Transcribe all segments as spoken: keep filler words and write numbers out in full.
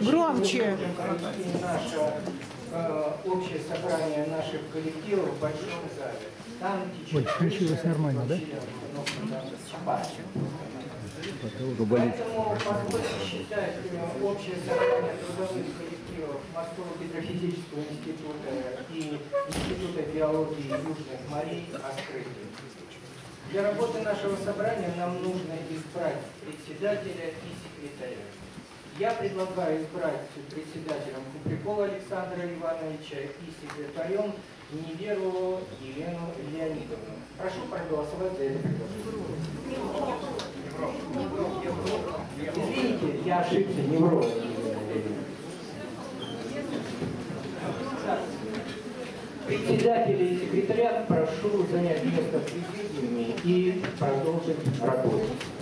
Громче. Наше э, общее собрание наших коллективов в большом зале. Там Ой, включилось нормально, да? Поэтому позвольте считать э, общее собрание трудовых коллективов Морского гидрофизического института и Института биологии Южных морей открытым. Для работы нашего собрания нам нужно избрать председателя и секретаря. Я предлагаю избрать председателем Куприкова Александра Ивановича и секретарем Неверову Елену Леонидовну. Прошу проголосовать за это предложение. Извините, я ошибся, Невров. Председателя и секретаря прошу занять место в президиуме и продолжить работу.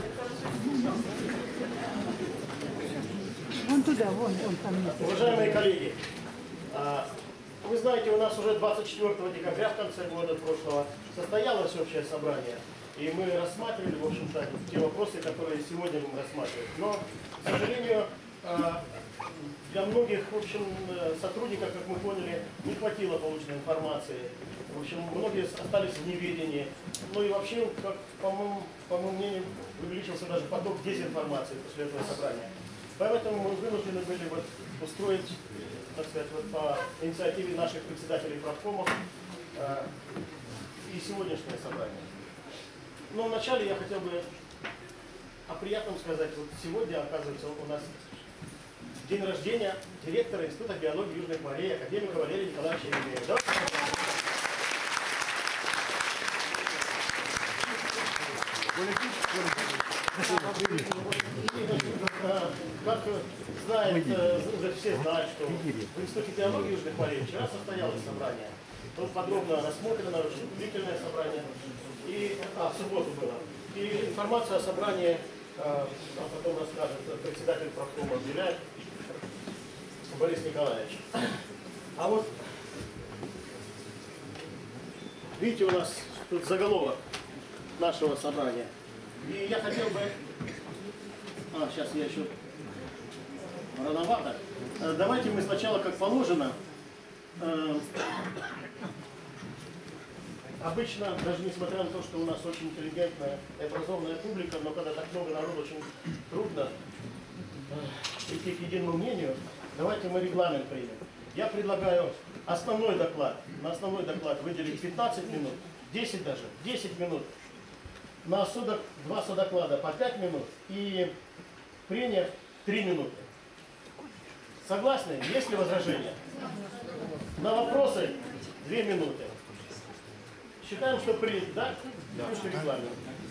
Вон туда, вон, вон там место. Уважаемые коллеги, вы знаете, у нас уже двадцать четвёртого декабря в конце года прошлого состоялось общее собрание, и мы рассматривали, в общем-то, те вопросы, которые сегодня мы рассматриваем. Но, к сожалению, для многих, в общем, сотрудников, как мы поняли, не хватило полученной информации. В общем, многие остались в неведении. Ну и вообще, как, по моему, по моему мнению, увеличился даже поток дезинформации после этого собрания. Поэтому мы вынуждены были вот устроить, так сказать, вот по инициативе наших председателей профкомов э, и сегодняшнее собрание. Но вначале я хотел бы о приятном сказать. Вот сегодня, оказывается, у нас день рождения директора Института биологии Южных морей, академика Валерия Николаевича Еремеева. Да? Как знает, уже все знают, что в Институте биологии Южных морей вчера состоялось собрание. Тут подробно рассмотрено, очень длительное собрание. И, а, в субботу было. И информацию о собрании а потом расскажет председатель профкома Беляев Борис Николаевич. А вот, видите, у нас тут заголовок нашего собрания. И я хотел бы... А, сейчас я еще... Рановато. Давайте мы сначала, как положено, э, обычно, даже несмотря на то, что у нас очень интеллигентная и образованная публика, но когда так много народу, очень трудно э, прийти к единому мнению, давайте мы регламент примем. Я предлагаю основной доклад, на основной доклад выделить пятнадцать минут, десять даже, десять минут. На судок, два судоклада по пять минут и прения три минуты. Согласны? Есть ли возражения? На вопросы две минуты. Считаем, что принято, да? Да. Регламент.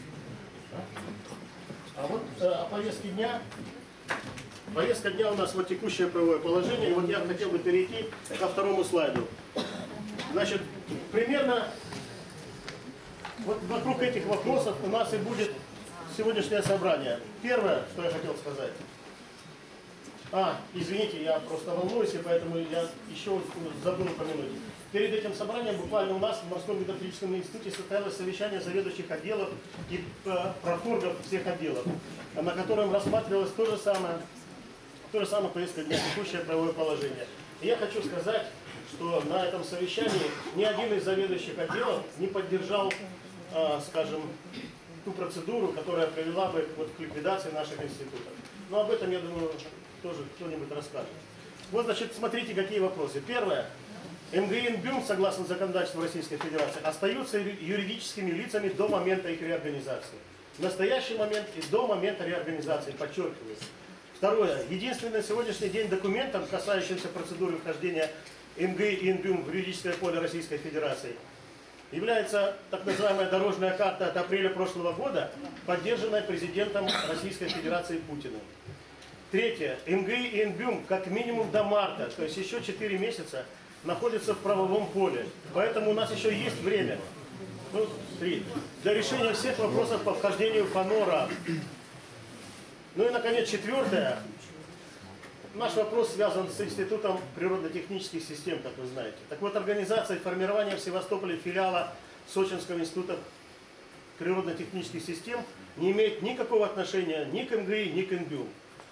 А вот э, о повестке дня. Повестка дня у нас вот текущее правовое положение. И вот я хотел бы перейти ко второму слайду. Значит, примерно вот вокруг этих вопросов у нас и будет сегодняшнее собрание. Первое, что я хотел сказать. А, извините, я просто волнуюсь, и поэтому я еще забыл упомянуть. Перед этим собранием буквально у нас в Морском гидрофизическом институте состоялось совещание заведующих отделов и э, профоргов всех отделов, на котором рассматривалось то же самое, то же самое повестка дня, текущее правовое положение. И я хочу сказать, что на этом совещании ни один из заведующих отделов не поддержал, э, скажем, ту процедуру, которая привела бы вот, к ликвидации наших институтов. Но об этом, я думаю, тоже кто-нибудь расскажет. Вот, значит, смотрите, какие вопросы. Первое. МГИ и НБЮМ, согласно законодательству Российской Федерации, остаются юридическими лицами до момента их реорганизации. В настоящий момент и до момента реорганизации, подчеркиваю. Второе. Единственным на сегодняшний день документом, касающимся процедуры вхождения МГИ и НБЮМ в юридическое поле Российской Федерации, является так называемая дорожная карта от апреля прошлого года, поддержанная президентом Российской Федерации Путиным. Третье. МГИ и НБЮМ как минимум до марта, то есть еще четыре месяца, находятся в правовом поле. Поэтому у нас еще есть время, ну, три, для решения всех вопросов по вхождению ФАНОРа. Ну и, наконец, четвертое. Наш вопрос связан с Институтом природно-технических систем, как вы знаете. Так вот, организация и формирование в Севастополе филиала Сочинского института природно-технических систем не имеет никакого отношения ни к МГИ, ни к НБЮ.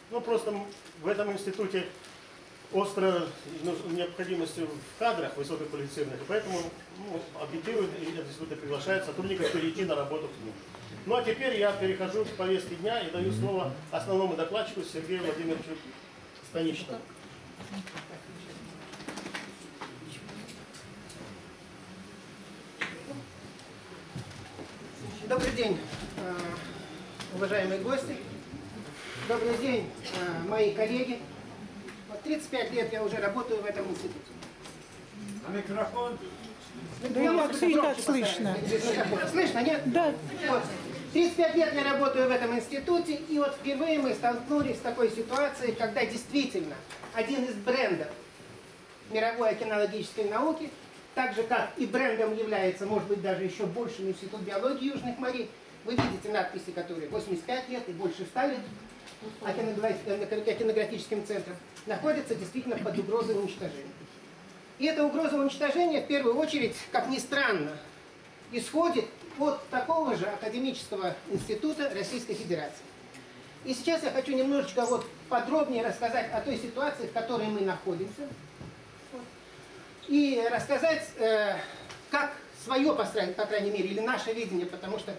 Ну, просто в этом институте остро необходимость в кадрах высококвалифицированных, и поэтому ну, агитируют и институты приглашают сотрудников перейти на работу к ним. Ну, а теперь я перехожу к повестке дня и даю слово основному докладчику Сергею Владимировичу Станичному. Добрый день, уважаемые гости. Добрый день, мои коллеги. Вот тридцать пять лет я уже работаю в этом институте. А микрофон? Да я могу и так громче слышно. поставить. Слышно, нет? Да. Вот. тридцать пять лет я работаю в этом институте, и вот впервые мы столкнулись с такой ситуацией, когда действительно один из брендов мировой океанологической науки, так же как и брендом является, может быть, даже еще большим институт биологии южных морей. Вы видите надписи, которые восемьдесят пять лет и больше ста лет океанографическим центром, находятся действительно под угрозой уничтожения. И эта угроза уничтожения, в первую очередь, как ни странно, исходит от такого же академического института Российской Федерации. И сейчас я хочу немножечко вот подробнее рассказать о той ситуации, в которой мы находимся. И рассказать, э, как свое, по крайней мере, или наше видение, потому что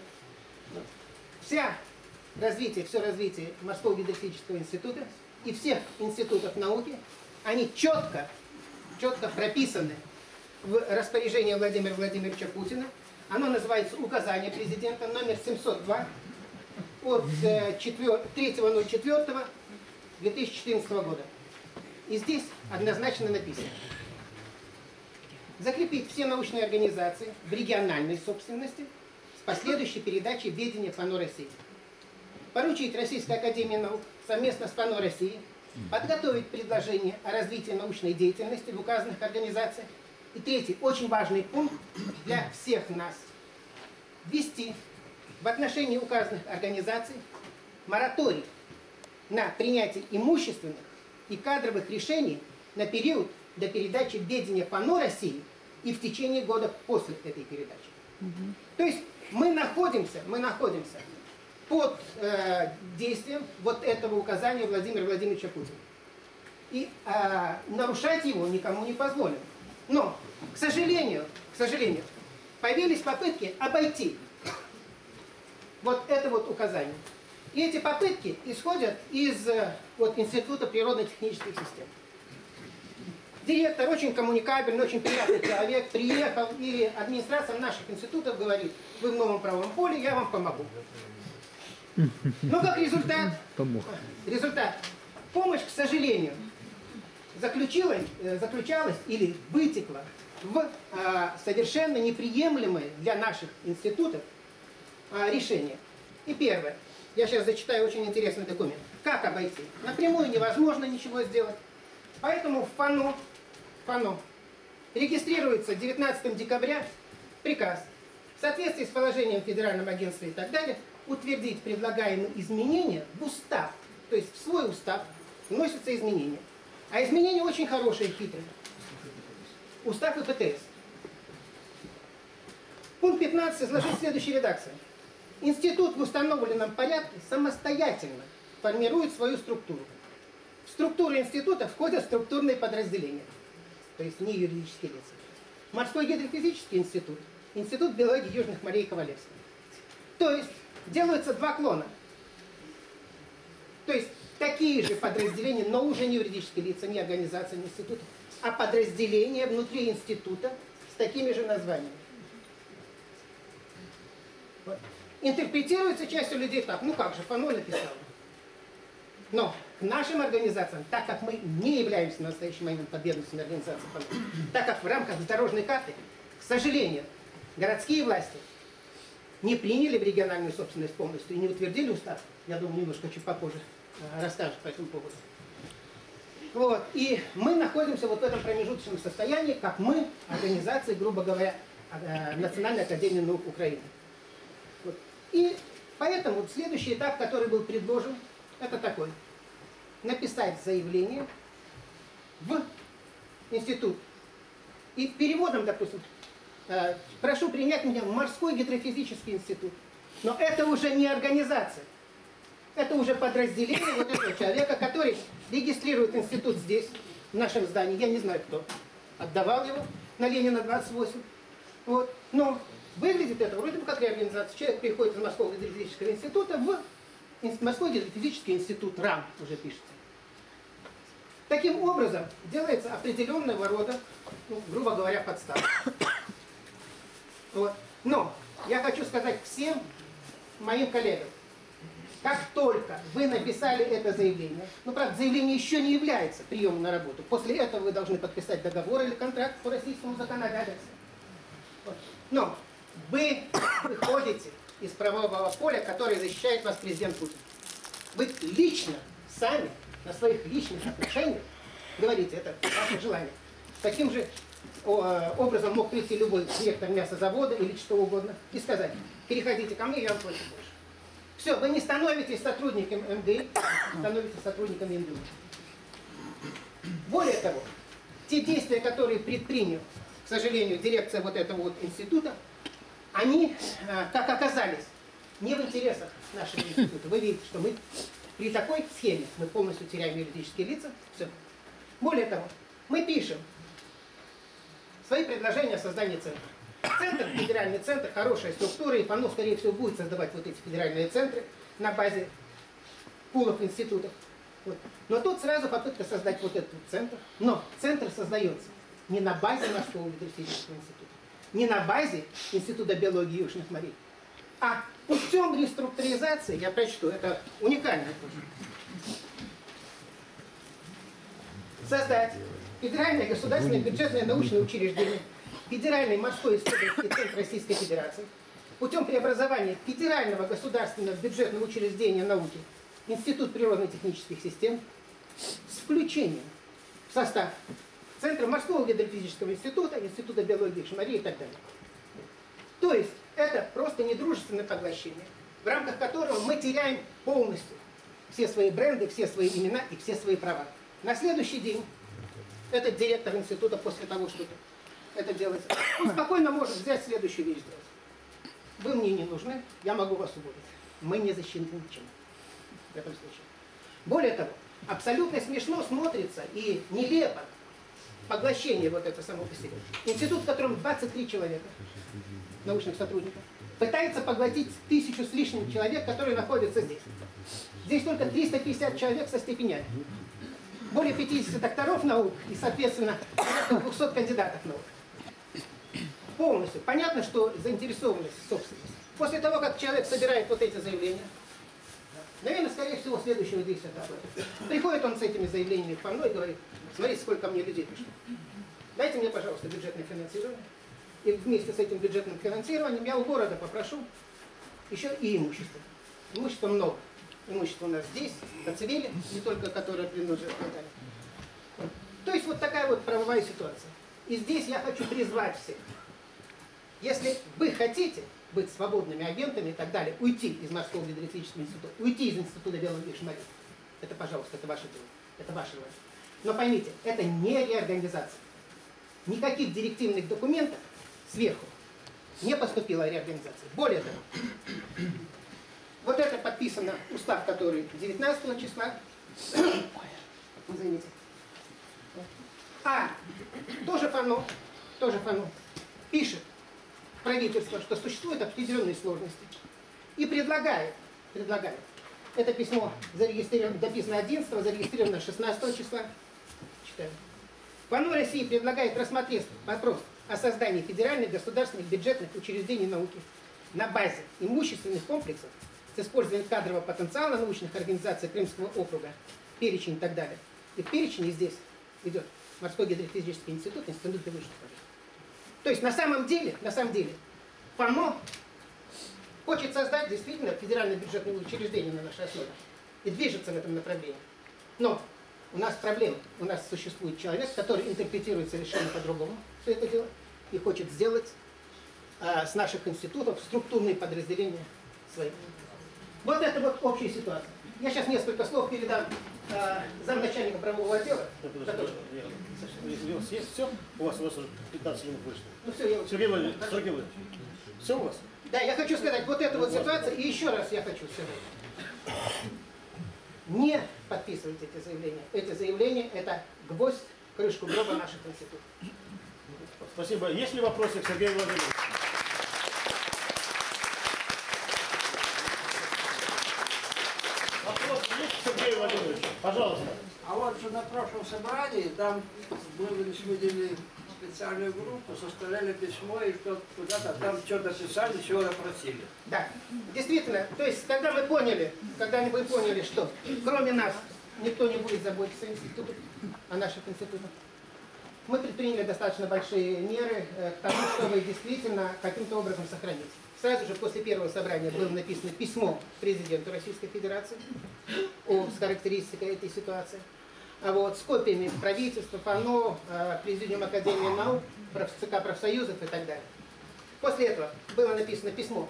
вся развитие, все развитие Морского гидрографического института и всех институтов науки, они четко, четко прописаны в распоряжении Владимира Владимировича Путина. Оно называется «Указание президента» номер семьсот два от третьего ноль четвёртого две тысячи четырнадцатого года. И здесь однозначно написано: закрепить все научные организации в региональной собственности с последующей передачей ведения ФАНО России. Поручить Российской академии наук совместно с ФАНО России подготовить предложение о развитии научной деятельности в указанных организациях. И третий, очень важный пункт для всех нас: ввести в отношении указанных организаций мораторий на принятие имущественных и кадровых решений на период до передачи ведения ФАНО России и в течение года после этой передачи. Угу. То есть мы находимся, мы находимся под э, действием вот этого указания Владимира Владимировича Путина. И э, нарушать его никому не позволено. Но, к сожалению, к сожалению, появились попытки обойти вот это вот указание. И эти попытки исходят из э, вот, Института природно-технических систем. Директор очень коммуникабельный, очень приятный человек, приехал, и администрация наших институтов говорит: вы в новом правовом поле, я вам помогу. Но как результат, результат, помощь, к сожалению, заключилась, заключалась или вытекла в а, совершенно неприемлемые для наших институтов а, решения. И первое, я сейчас зачитаю очень интересный документ. Как обойти? Напрямую невозможно ничего сделать. Поэтому в ФАНО, ФАНО регистрируется девятнадцатого декабря приказ в соответствии с положением Федерального агентства и так далее утвердить предлагаемые изменения в устав. То есть в свой устав вносятся изменения. А изменения очень хорошие и хитрые. Устав и ПТС. Пункт пятнадцать изложить в следующей редакции. Институт в установленном порядке самостоятельно формирует свою структуру. В структуру института входят структурные подразделения, то есть не юридические лица. Морской гидрофизический институт, Институт биологии южных морей Ковалевского. То есть делаются два клона. То есть такие же подразделения, но уже не юридические лица, не организации, не институты, а подразделения внутри института с такими же названиями. Вот. Интерпретируется частью людей так: ну как же, ФАНО написал. Но к нашим организациям, так как мы не являемся на настоящий момент подведомственной организацией ФАНО, так как в рамках дорожной карты, к сожалению, городские власти не приняли в региональную собственность полностью и не утвердили устав. Я думаю, немножко чуть попозже расскажут по этому поводу. Вот. И мы находимся вот в этом промежуточном состоянии, как мы, организации, грубо говоря, Национальной академии наук Украины. Вот. И поэтому вот следующий этап, который был предложен, это такой: написать заявление в институт. И переводом, допустим, прошу принять меня в Морской гидрофизический институт. Но это уже не организация. Это уже подразделение вот этого человека, который регистрирует институт здесь, в нашем здании. Я не знаю, кто отдавал его на Ленина двадцать восемь. Вот. Но выглядит это вроде бы как реорганизация. Человек приходит из Московского гидрофизического института в Московский гидрофизический институт, РАМ уже пишется. Таким образом делается определенного рода, ну, грубо говоря, подстава. Вот. Но я хочу сказать всем моим коллегам, как только вы написали это заявление, ну, правда, заявление еще не является приемом на работу, после этого вы должны подписать договор или контракт по российскому законодательству. Вот. Но вы выходите из правового поля, которое защищает вас президент Путин. Вы лично, сами, на своих личных отношениях, говорите, это ваше желание. Таким же образом мог прийти любой директор мясозавода или что угодно и сказать, переходите ко мне, я вам плачу больше. Все, вы не становитесь сотрудником эм дэ и, становитесь сотрудником эм дэ у. Более того, те действия, которые предпринял, к сожалению, дирекция вот этого вот института, они, как оказались, не в интересах нашего института. Вы видите, что мы при такой схеме мы полностью теряем юридические лица. Все. Более того, мы пишем свои предложения о создании центра. Центр, федеральный центр, хорошая структура, и ФАНО, скорее всего, будет создавать вот эти федеральные центры на базе пулов институтов. Вот. Но тут сразу попытка создать вот этот центр. Но центр создается не на базе Морского гидрофизического института, не на базе Института биологии южных морей, а путем реструктуризации, я прочту, это уникальное тоже, создать федеральное государственное бюджетное научное учреждение, Федеральный морской исследовательский центр Российской Федерации, путем преобразования Федерального государственного бюджетного учреждения науки Институт природно-технических систем с включением в состав Центра Морского гидрофизического института, Института биологии южных морей и так далее. То есть это просто недружественное поглощение, в рамках которого мы теряем полностью все свои бренды, все свои имена и все свои права. На следующий день этот директор института, после того, что это делается, он спокойно может взять следующую вещь сделать. Вы мне не нужны, я могу вас уволить. Мы не защищены ничем в этом случае. Более того, абсолютно смешно смотрится и нелепо поглощение вот это само по себе. Институт, в котором двадцать три человека, научных сотрудников, пытается поглотить тысячу с лишним человек, которые находятся здесь. Здесь только триста пятьдесят человек со степенями. Более пятидесяти докторов наук и, соответственно, двухсот кандидатов наук. Полностью. Понятно, что заинтересованность собственности. После того, как человек собирает вот эти заявления, наверное, скорее всего, следующего действия такое. Приходит он с этими заявлениями по мной и говорит, смотрите, сколько мне людей пришло. Дайте мне, пожалуйста, бюджетное финансирование. И вместе с этим бюджетным финансированием я у города попрошу еще и имущество. Имущества много. Имущество у нас здесь, в Коцевеле, не только которое принадлежит Наталье. То есть вот такая вот правовая ситуация. И здесь я хочу призвать всех. Если вы хотите быть свободными агентами и так далее, уйти из Морского гидрофизического института, уйти из Института биологии южных морей, это, пожалуйста, это ваше дело, это ваше желание. Но поймите, это не реорганизация. Никаких директивных документов сверху не поступила реорганизация. Более того, вот это подписано устав, который девятнадцатого числа. Извините. А тоже ФАНО, тоже ФАНО пишет правительство, что существуют определенные сложности. И предлагает, предлагает. Это письмо зарегистрировано, дописано одиннадцатого, зарегистрировано шестнадцатого числа. Читаю. ФАНО России предлагает рассмотреть вопрос о создании федеральных государственных бюджетных учреждений науки на базе имущественных комплексов с использованием кадрового потенциала научных организаций Крымского округа, перечень и так далее. И в перечне здесь идет Морской гидрофизический институт, Институт биологии. То есть на самом деле, на самом деле, ФАНО хочет создать действительно федеральное бюджетное учреждение на нашей основе и движется в этом направлении. Но у нас проблема. У нас существует человек, который интерпретирует совершенно по-другому все это дело и хочет сделать а, с наших институтов структурные подразделения свои. Вот это вот общая ситуация. Я сейчас несколько слов передам э, замначальника правового отдела. Который... Если у вас есть все, у вас, у вас уже пятнадцать минут вышло. Ну все, я... Сергей Владимирович, Сергей Владимирович, все у вас? Да, я хочу сказать, вот эта вот ситуация, и еще раз я хочу сказать. не подписывайте эти заявления. Эти заявления – это гвоздь, крышку гроба наших институтов. Спасибо. Есть ли вопросы к Сергею Владимировичу? Вопрос есть к Сергею Владимировичу? Пожалуйста. А вот же на прошлом собрании там мы выделили специальную группу, составляли письмо и что куда-то там что-то писали, чего-то просили. Да, действительно, то есть, когда мы поняли, когда вы поняли, что кроме нас никто не будет заботиться о институтах, о наших институтах, мы предприняли достаточно большие меры э, к тому, чтобы действительно каким-то образом сохранить. Сразу же после первого собрания было написано письмо президенту Российской Федерации о, с характеристикой этой ситуации. А вот с копиями правительства, ФАНО, Президиум Академии наук, ЦК профсоюзов и так далее. После этого было написано письмо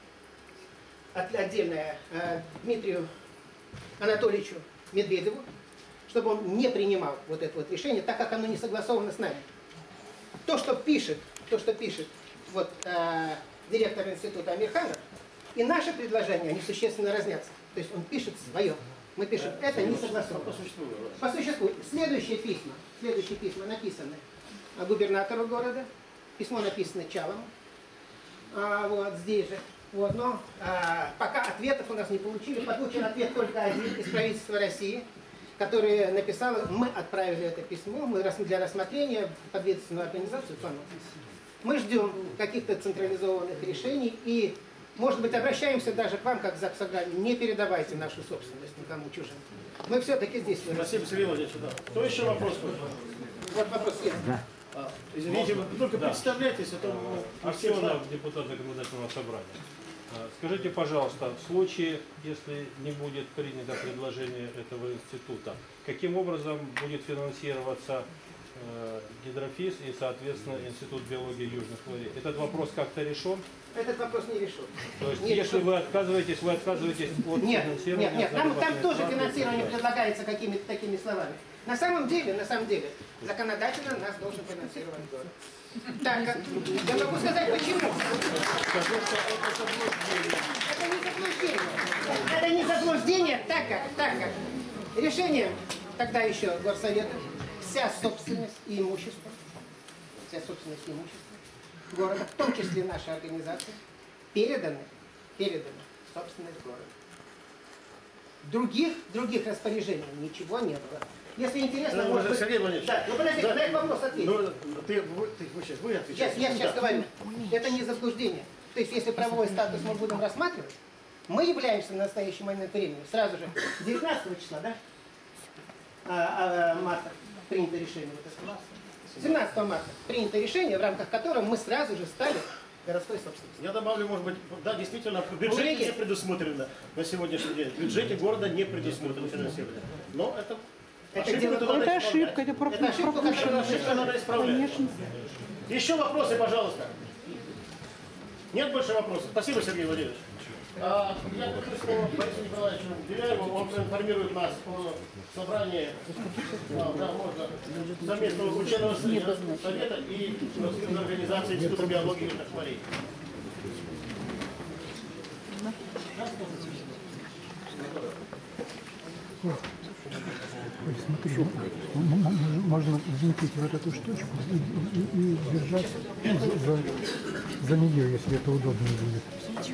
отдельное Дмитрию Анатольевичу Медведеву, чтобы он не принимал вот это вот решение, так как оно не согласовано с нами. То, что пишет, то, что пишет вот, э, директор института Амирханов, и наши предложения, они существенно разнятся. То есть он пишет свое. Мы пишем, это не согласовано. По существу. По существу. Следующие письма, следующие письма написаны губернатору города, письмо написано Чалому, а, вот здесь же. Вот, но а, пока ответов у нас не получили. Получен ответ только один из правительства России, который написал, мы отправили это письмо мы для рассмотрения в подведомственную организацию ФАНО. Мы ждем каких-то централизованных решений и, может быть, обращаемся даже к вам, как к Заксобранию. Не передавайте нашу собственность никому чужим. Мы все-таки здесь выросли. Спасибо, Сергей Владимирович. Да. Кто еще вопрос? Вот вопрос есть. А, извините, вы только да. представляйтесь, а то мы все Аксенов, депутат законодательного собрания. Скажите, пожалуйста, в случае, если не будет принято предложение этого института, каким образом будет финансироваться э, гидрофиз и, соответственно, Институт биологии южных морей? Этот вопрос как-то решен? Этот вопрос не решен. То есть, не если решен. вы отказываетесь, вы отказываетесь от нет, финансирования? Нет, нет, там, там тоже платы, финансирование предлагается какими-то такими словами. На самом деле, на самом деле, законодательно нас должен финансировать город. Так, как, я могу сказать, почему. Это не заблуждение. Это не заблуждение, так как, так как решением тогда еще горсовета вся собственность и имущество, вся собственность и имущество города, в том числе наша организация, переданы, переданы в собственность города. Других, других распоряжений ничего не было. Если интересно, ну, может быть... Сергей Владимирович. Да, ну подожди, да. на этот вопрос ответь. Ну, ты, вы, ты, вы сейчас, вы отвечаете. Я, я сейчас да. говорю, это не заблуждение. То есть, если правовой статус мы будем рассматривать, мы являемся на настоящий момент времени, сразу же, девятнадцатого числа, да? А, а, марта принято решение. Вот семнадцатого марта принято решение, в рамках которого мы сразу же стали городской собственностью. Я добавлю, может быть, да, действительно, в бюджете Коллеги. не предусмотрено на сегодняшний день. В бюджете города не предусмотрено финансирование. Но это... Это, ошибку дело, туда надо Это исправлять. ошибка, это это ошибка, Ошибку которую ошибку надо исправлять. Конечно. Еще вопросы, пожалуйста. Нет больше вопросов? Спасибо, Сергей Владимирович. А, я хочу слово Борису Николаевичу Беляеву. Он проинформирует нас о собрании а, да, можно, совместного ученого совета и профсоюзной организации Института биологии южных морей. Ой, смотри, м- м- можно винтить вот эту штучку и, и- и держать ну, за, за нее, если это удобно будет.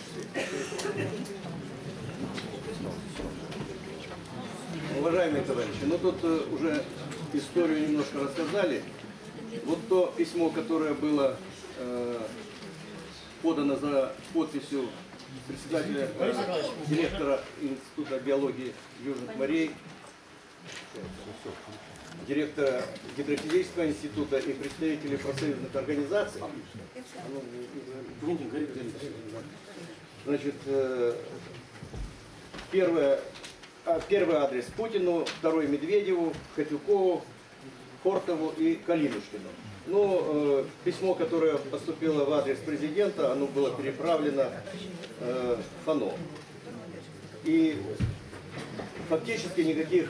Уважаемые товарищи, ну тут э, уже историю немножко рассказали. Вот то письмо, которое было э, подано за подписью председателя, э, директора Института биологии южных морей, директора Гидрофизического института и представителей профсоюзных организаций. Значит, э, первое, а, первый адрес Путину, второй Медведеву, Хотюкову, Хортову и Калинушкину. Ну, э, письмо, которое поступило в адрес президента, оно было переправлено э, в ФАНО. И фактически никаких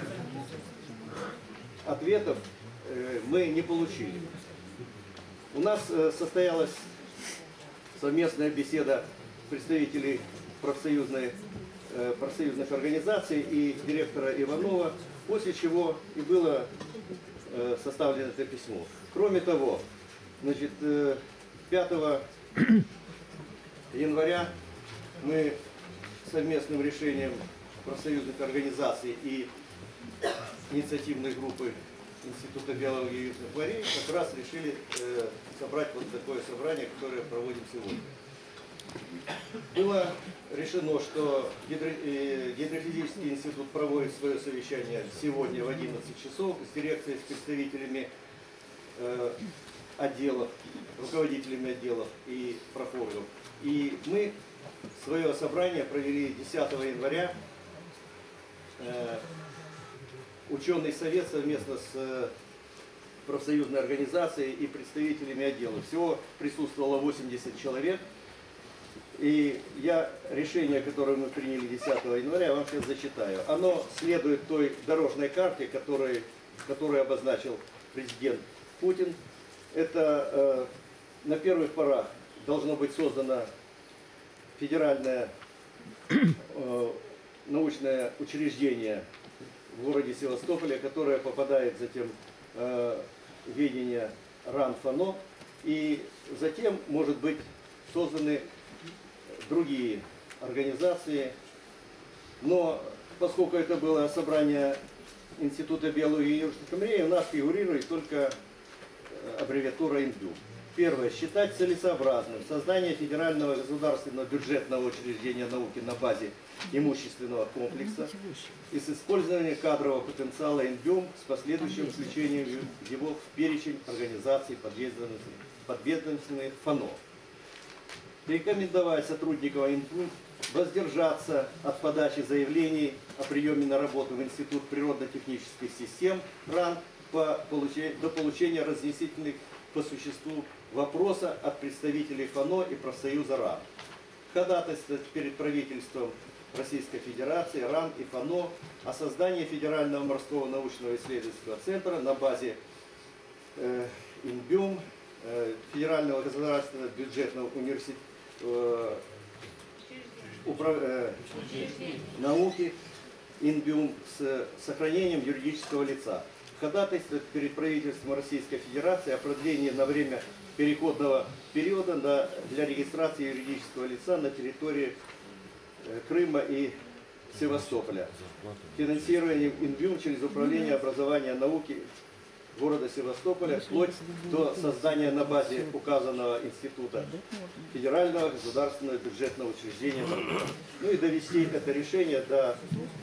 ответов э, мы не получили. У нас э, состоялась совместная беседа представителей профсоюзной э, профсоюзных организаций и директора Иванова, после чего и было э, составлено это письмо. Кроме того, значит, э, пятого января мы совместным решением профсоюзных организаций и инициативной группы Института биологии и южных морей как раз решили э, собрать вот такое собрание, которое проводим сегодня. Было решено, что гидро, э, Гидрофизический институт проводит свое совещание сегодня в одиннадцать часов с дирекцией, с представителями э, отделов, руководителями отделов и профоргов. И мы свое собрание провели десятого января. Э, Ученый совет совместно с профсоюзной организацией и представителями отдела. Всего присутствовало восемьдесят человек. И я решение, которое мы приняли десятого января, вам сейчас зачитаю. Оно следует той дорожной карте, которую, которую обозначил президент Путин. Это э, на первых порах должно быть создано федеральное э, научное учреждение в городе Севастополе, которое попадает затем э, в ведение РАН-ФАНО, и затем, может быть, созданы другие организации. Но поскольку это было собрание Института биологии и южных морей, у нас фигурирует только аббревиатура ИНБЮ. Первое. Считать целесообразным создание федерального государственного бюджетного учреждения науки на базе имущественного комплекса и с использованием кадрового потенциала ИНБЮМ с последующим включением его в перечень организаций подведомственных ФАНО. Рекомендовать сотрудникам ИНБЮМ воздержаться от подачи заявлений о приеме на работу в Институт природно-технических систем РАН по получению, до получения разъяснительных по существу вопроса от представителей ФАНО и профсоюза РАН. Ходатайствовать перед правительством Российской Федерации, РАН и ФАНО о создании Федерального морского научного исследовательского центра на базе э, ИНБЮМ, э, Федерального государственного бюджетного университета э, управ... э, науки ИНБЮМ с сохранением юридического лица. Ходатайствовать перед правительством Российской Федерации о продлении на время переходного периода на, для регистрации юридического лица на территории э, Крыма и Севастополя. Финансирование ИНБЮМ через Управление образования и науки города Севастополя вплоть до создания на базе указанного института Федерального государственного бюджетного учреждения. Ну и довести это решение до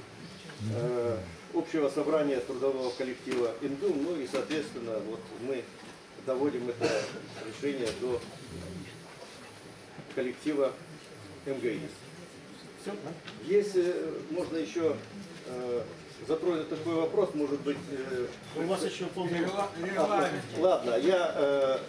э, общего собрания трудового коллектива ИНБЮМ, ну и, соответственно, вот мы доводим это решение до коллектива МГИ. Если можно еще э, затронуть такой вопрос, может быть... Э, У вас еще полный... А, ладно, я... Э,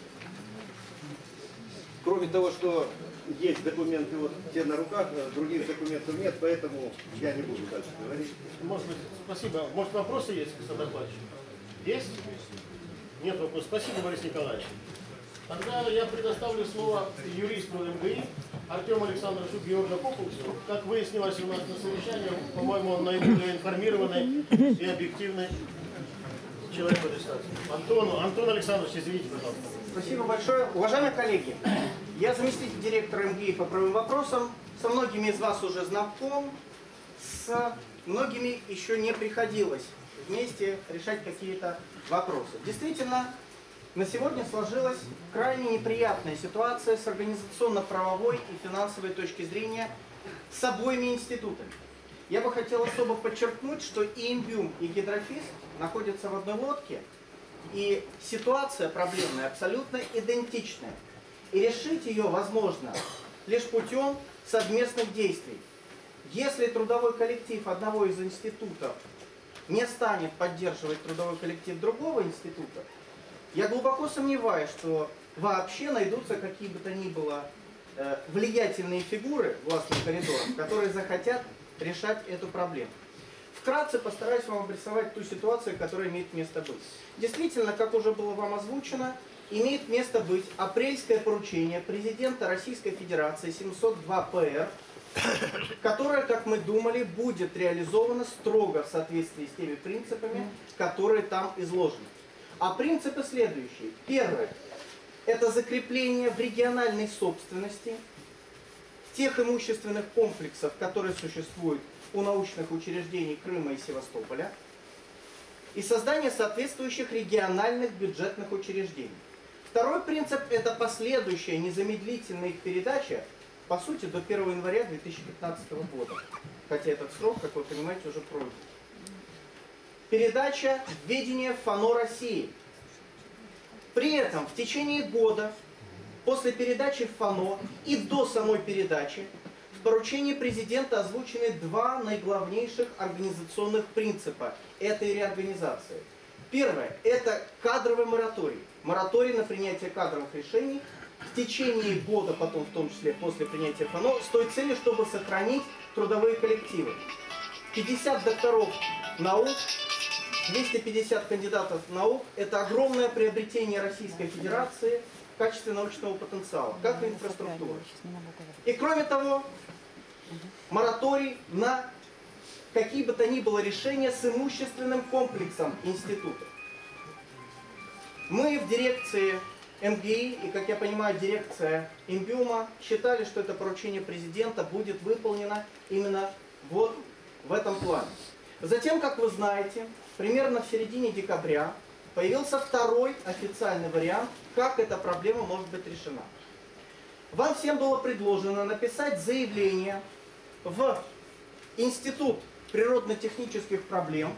кроме того, что есть документы, вот те на руках, других документов нет, поэтому я не буду дальше говорить. Может быть, спасибо. Может, вопросы есть к содокладчику? Есть? Нет вопросов. Спасибо, Борис Николаевич. Тогда я предоставлю слово юристу МГИ Артему Александровичу Георгопопусу. Как выяснилось у нас на совещании, по-моему, он наиболее информированный и объективный человек в этой ситуации. Антону, Антон Александрович, извините, пожалуйста. Спасибо большое. Уважаемые коллеги, я заместитель директора МГИ по правовым вопросам. Со многими из вас уже знаком, с многими еще не приходилось вместе решать какие-то вопросы. Действительно, на сегодня сложилась крайне неприятная ситуация с организационно-правовой и финансовой точки зрения с обоими институтами. Я бы хотел особо подчеркнуть, что и ИНБЮМ, и Гидрофиз находятся в одной лодке, и ситуация проблемная абсолютно идентичная. И решить ее возможно лишь путем совместных действий. Если трудовой коллектив одного из институтов не станет поддерживать трудовой коллектив другого института, я глубоко сомневаюсь, что вообще найдутся какие бы то ни было э, влиятельные фигуры властных коридоров, которые захотят решать эту проблему. Вкратце постараюсь вам обрисовать ту ситуацию, которая имеет место быть. Действительно, как уже было вам озвучено, имеет место быть апрельское поручение президента Российской Федерации семьсот два П Р которая, как мы думали, будет реализована строго в соответствии с теми принципами, которые там изложены. А принципы следующие. Первое. Это закрепление в региональной собственности тех имущественных комплексов, которые существуют у научных учреждений Крыма и Севастополя, и создание соответствующих региональных бюджетных учреждений. Второй принцип – это последующая незамедлительная их передача, по сути, до первого января две тысячи пятнадцатого года. Хотя этот срок, как вы понимаете, уже пройден. Передача ведения ФАНО России. При этом в течение года, после передачи ФАНО и до самой передачи, в поручении президента озвучены два наиглавнейших организационных принципа этой реорганизации. Первое – это кадровый мораторий. Мораторий на принятие кадровых решений в течение года, потом в том числе после принятия ФАНО, с той целью, чтобы сохранить трудовые коллективы. пятьдесят докторов наук, двести пятьдесят кандидатов наук – это огромное приобретение Российской Федерации в качестве научного потенциала, как и инфраструктуры. И кроме того, мораторий на какие бы то ни было решения с имущественным комплексом института. Мы в дирекции эм гэ и, и, как я понимаю, дирекция Инбиума считали, что это поручение президента будет выполнено именно вот в этом плане. Затем, как вы знаете, примерно в середине декабря появился второй официальный вариант, как эта проблема может быть решена. Вам всем было предложено написать заявление в Институт природно-технических проблем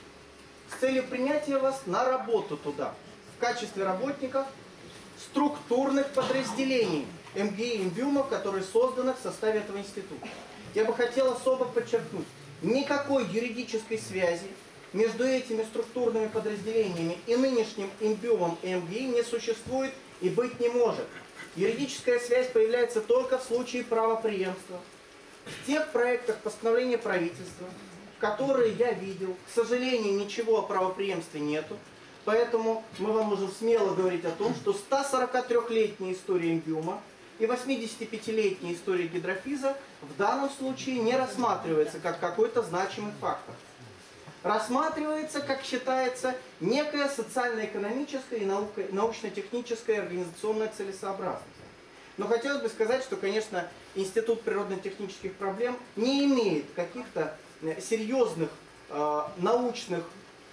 с целью принятия вас на работу туда в качестве работников структурных подразделений эм гэ и Инбиума, которые созданы в составе этого института. Я бы хотел особо подчеркнуть, никакой юридической связи между этими структурными подразделениями и нынешним Инбиумом и эм гэ и не существует и быть не может. Юридическая связь появляется только в случае правопреемства. В тех проектах постановления правительства, которые я видел, к сожалению, ничего о правопреемстве нету. Поэтому мы вам можем смело говорить о том, что стосорокатрёхлетняя история Инбиума и восьмидесятипятилетняя история гидрофиза в данном случае не рассматривается как какой-то значимый фактор. Рассматривается, как считается, некая социально-экономическая и научно-техническая и организационная целесообразность. Но хотелось бы сказать, что, конечно, Институт природно-технических проблем не имеет каких-то серьезных э, научных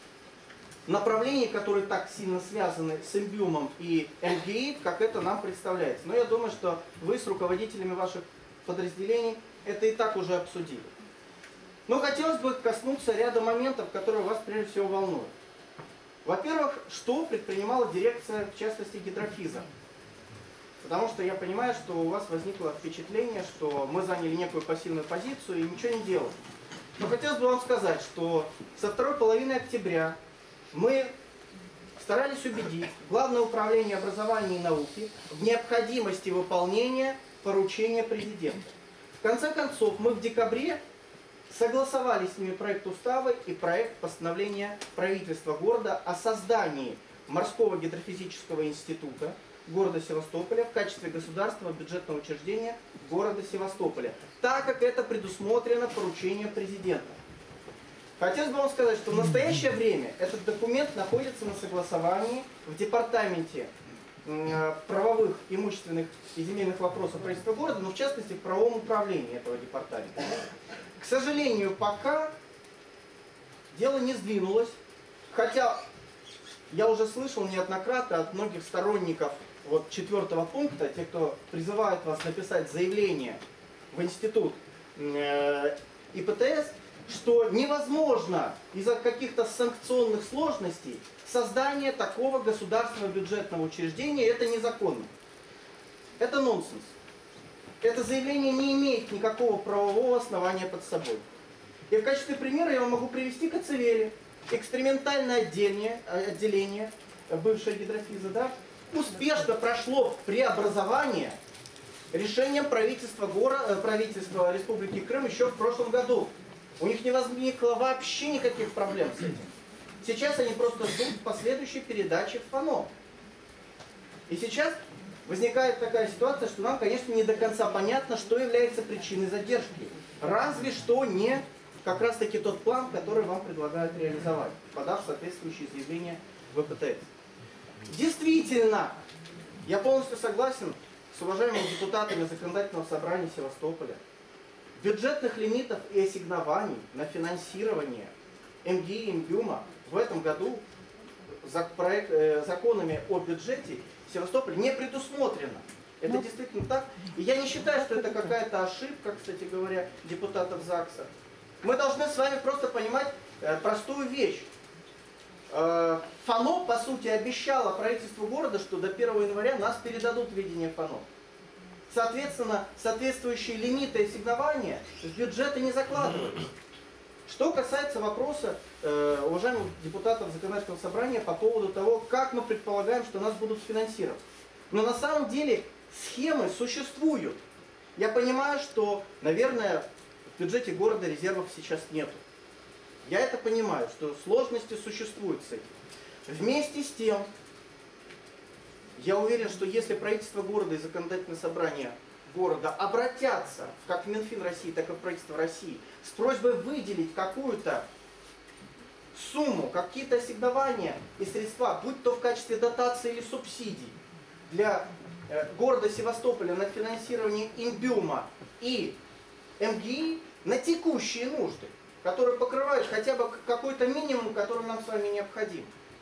направлений, которые так сильно связаны с Инбиумом и эм гэ и, как это нам представляется. Но я думаю, что вы с руководителями ваших подразделений это и так уже обсудили. Но хотелось бы коснуться ряда моментов, которые вас прежде всего волнуют. Во-первых, что предпринимала дирекция, в частности, гидрофиза? Потому что я понимаю, что у вас возникло впечатление, что мы заняли некую пассивную позицию и ничего не делаем. Но хотелось бы вам сказать, что со второй половины октября мы старались убедить Главное управление образования и науки в необходимости выполнения поручения президента. В конце концов, мы в декабре согласовали с ними проект устава и проект постановления правительства города о создании морского гидрофизического института города Севастополя в качестве государственного бюджетного учреждения города Севастополя, так как это предусмотрено поручением президента. Хотелось бы вам сказать, что в настоящее время этот документ находится на согласовании в департаменте правовых, имущественных и земельных вопросов правительства города, но в частности в правовом управлении этого департамента. К сожалению, пока дело не сдвинулось, хотя я уже слышал неоднократно от многих сторонников вот четвертого пункта, те, кто призывают вас написать заявление в институт э, и пэ тэ эс, что невозможно из-за каких-то санкционных сложностей создание такого государственного бюджетного учреждения, это незаконно. Это нонсенс. Это заявление не имеет никакого правового основания под собой. И в качестве примера я вам могу привести Коцевели, экспериментальное отделение, отделение бывшей гидрофиза, да, успешно прошло преобразование решением правительства, города, правительства Республики Крым еще в прошлом году. У них не возникло вообще никаких проблем с этим. Сейчас они просто ждут последующей передачи в ФАНО. И сейчас возникает такая ситуация, что нам, конечно, не до конца понятно, что является причиной задержки. Разве что не как раз таки тот план, который вам предлагают реализовать, подав соответствующие заявления в Э П Т С. Действительно, я полностью согласен с уважаемыми депутатами Законодательного собрания Севастополя. Бюджетных лимитов и ассигнований на финансирование Эм Гэ И и МГИУМа в этом году за проект, э, законами о бюджете Севастополя не предусмотрено. Это действительно так. И я не считаю, что это какая-то ошибка, кстати говоря, депутатов ЗАГСа. Мы должны с вами просто понимать э, простую вещь. Э, ФАНО, по сути, обещало правительству города, что до первого января нас передадут в ведение ФАНО. Соответственно, соответствующие лимиты ассигнования в бюджеты не закладываются. Что касается вопроса э, уважаемых депутатов Законодательного собрания по поводу того, как мы предполагаем, что нас будут финансировать. Но на самом деле схемы существуют. Я понимаю, что, наверное, в бюджете города резервов сейчас нету. Я это понимаю, что сложности существуют с этим. Вместе с тем, я уверен, что если правительство города и Законодательное собрание города обратятся, как в Минфин России, так и в правительство России, с просьбой выделить какую-то сумму, какие-то ассигнования и средства, будь то в качестве дотации или субсидий, для э, города Севастополя на финансирование ИМБИУМа и Эм Гэ И на текущие нужды, которые покрывают хотя бы какой-то минимум, который нам с вами необходим.